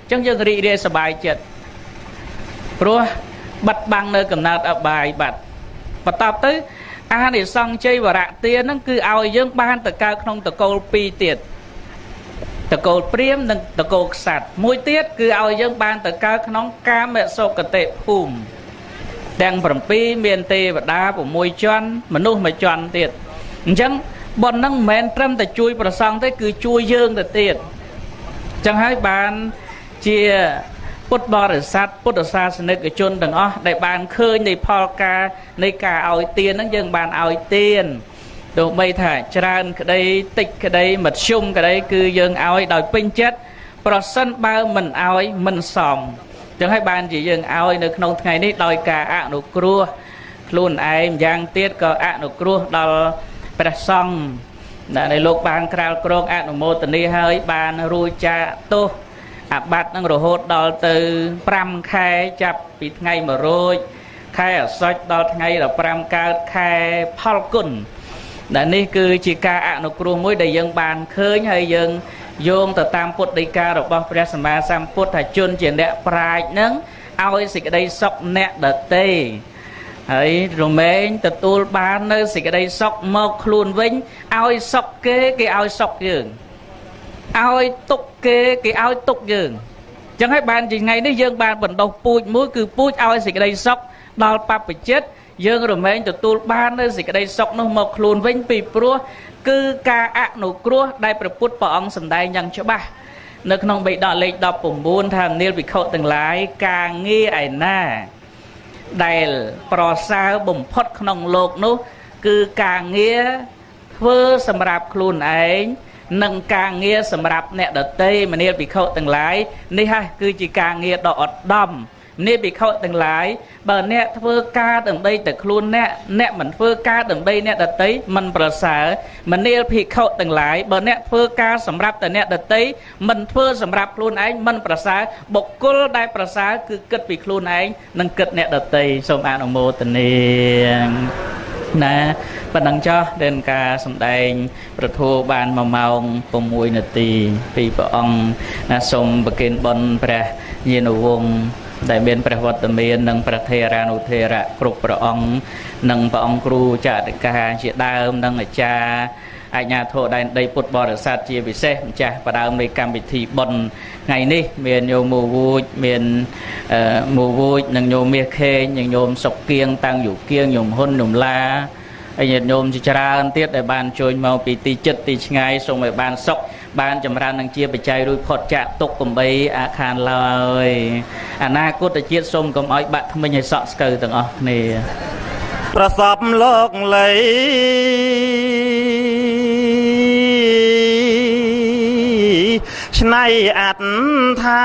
ចឹងយើងរីករាយសប្បាយចិត្តព្រោះបាត់បង់នៅកំណើតអបាយបាត់បន្ទាប់ទៅអានិសង្ឃជ័យវរៈទានហ្នឹងគឺឲ្យយើងបានទៅកើតក្នុងតកូល2ទៀតតកូលព្រាហ្មណ៍និងតកូលក្សត្រមួយទៀតគឺឲ្យយើងបានទៅកើតក្នុងកាមសុគតិភូមិទាំង7មានទេវតា6ជាន់មនុស្ស1ជាន់ទៀតអញ្ចឹងបុណ្យហ្នឹងមិនមែនត្រឹមតែជួយប្រសង់ទេគឺជួយយើងទៅទៀតអញ្ចឹងហើយបានជាពុទ្ធបរិស័ទពុទ្ធសាសនិកជនទាំងអស់ដែលបានឃើញនៃផលការនៃការឲ្យទានហ្នឹងយើងបានឲ្យទានទោះបីថាច្រើនក្តីតិចក្តីមធ្យមក្តីគឺយើងឲ្យដោយពេញចិត្តប្រសិនបើមិនឲ្យមិនសមចឹងហើយបានជាយើងឲ្យនៅក្នុងថ្ងៃនេះដោយការអនុគ្រោះខ្លួនឯងយ៉ាងទៀតក៏អនុគ្រោះដល់ព្រះសង្ឃដែលលោកបានក្រាលក្រងអនុមោទនាហើយបានរួចចាកទោសអាបត្តិនឹងរហូតដល់ទៅ5ខែចាប់ពីថ្ងៃ100ខែអសុចដល់ថ្ងៃ15កើតខែផលគុណដែលនេះគឺជាការអនុគ្រោះមួយដែលយើងបានឃើញហើយយើងយោងទៅតាមពុទ្ធដីការបស់ព្រះសម្មាសម្ពុទ្ធថាជនជាអ្នកប្រាជ្ញនឹងឲ្យសេចក្តីសុខអ្នកដទៃហើយរមែងទទួលបាននៅសេចក្តីសុខមកខ្លួនវិញឲ្យសុខគេឲ្យសុខយើងឲ្យទុកគេឲ្យទុកយើងអញ្ចឹងហើយបានជាថ្ងៃនេះយើងបានបណ្ដុះពូជមួយគឺពូជឲ្យសេចក្តីសុខដល់បព្វជិតយើងរមែងទទួលបាននៅសេចក្តីសុខនោះមកខ្លួនវិញពីព្រោះគឺការអនុគ្រោះដែលព្រះពុទ្ធព្រះអង្គសម្ដែងយ៉ាងច្បាស់នៅក្នុងបេដកលេខ19ថានាលវិខុទាំងឡាយការងារឯណាដែលប្រសើរបំផុតក្នុងលោកនោះគឺការងារធ្វើសម្រាប់ខ្លួនឯងនិងការងារសម្រាប់អ្នកដទៃមនាលភិក្ខុទាំងឡាយនេះហើយគឺជាការងារដ៏ឧត្តមមនាលភិក្ខុទាំងឡាយបើអ្នកធ្វើការដើម្បីតែខ្លួនអ្នកមិនធ្វើការដើម្បីអ្នកដទៃមិនប្រសើរមនាលភិក្ខុទាំងឡាយបើអ្នកធ្វើការសម្រាប់តែអ្នកដទៃមិនធ្វើសម្រាប់ខ្លួនឯងមិនប្រសើរបុគ្គលដែលប្រសើរគឺគិតពីខ្លួនឯងនិងគិតអ្នកដទៃសូមអនុមោទនាណាប៉ុណ្ណឹងចោះដែលការសម្ដែងប្រធោបាន1ម៉ោង6នាទីពីព្រះអង្គណាសូមប្រគេនបុណ្យព្រះញាណវង្សដែលមានព្រះវត្តមាននិងព្រះថេរានុថេរៈគ្រប់ព្រះអង្គនិងព្រះអង្គគ្រូចតិកាជាដើមនិងអាចារ្យអាជ្ញាធរដែនដីពុទ្ធបរិស័ទជាពិសេសម្ចាស់ផ្ដើមនៃកម្មវិធីបុណ្យថ្ងៃនេះមានញោមមូវូចមានមូវូចនិងញោមមាសខេងនិងញោមសុកគៀងតាំងយុគៀងញោមហ៊ុនញោមឡាហើយញាតិញោមជាច្រើនទៀតដែលបានជួយមកពីទីចិត្តទីឆ្ងាយសូមឲ្យបានសុខបានចម្រើននឹងជាបច្ច័យរួចផុតចាកទុក្ខកំបីអាខានឡើយអនាគតជាតិសូមកុំឲ្យបាក់ថ្មិញឲ្យសក់ស្កូវទាំងអស់គ្នាប្រសពលោកលីឆ្នៃអត្តថា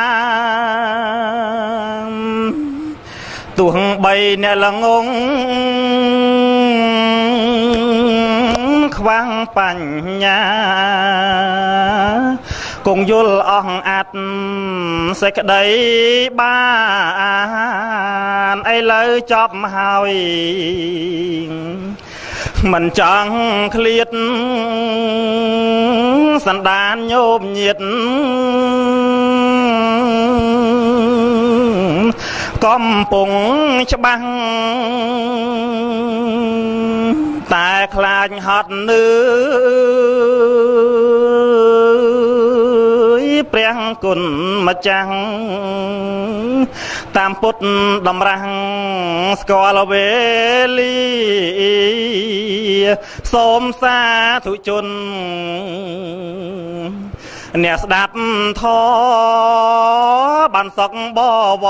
ទោះបីអ្នកល្ងងខ្វាំងបញ្ញាគង់យល់អស់អត្តសេចក្តីបានឥឡូវចប់ហើយមិនចង់ឃ្លាតសន្តានញោមញាតកំពុងច្បាស់តែខ្លាចហត់នឿយព្រះគុណម្ចាស់តាមពុទ្ធតម្រាំងស្គាល់វេលាសូមសាធុជនអ្នកស្ដាប់ធម៌បានសុខបវ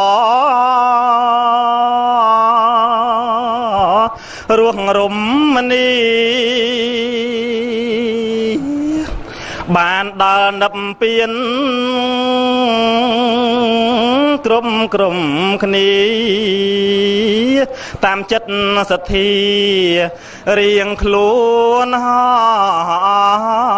ររស់រំមនីបានដល់និព្វានក្រុមគ្នាតាមចិត្តសទ្ធារៀងខ្លួនហ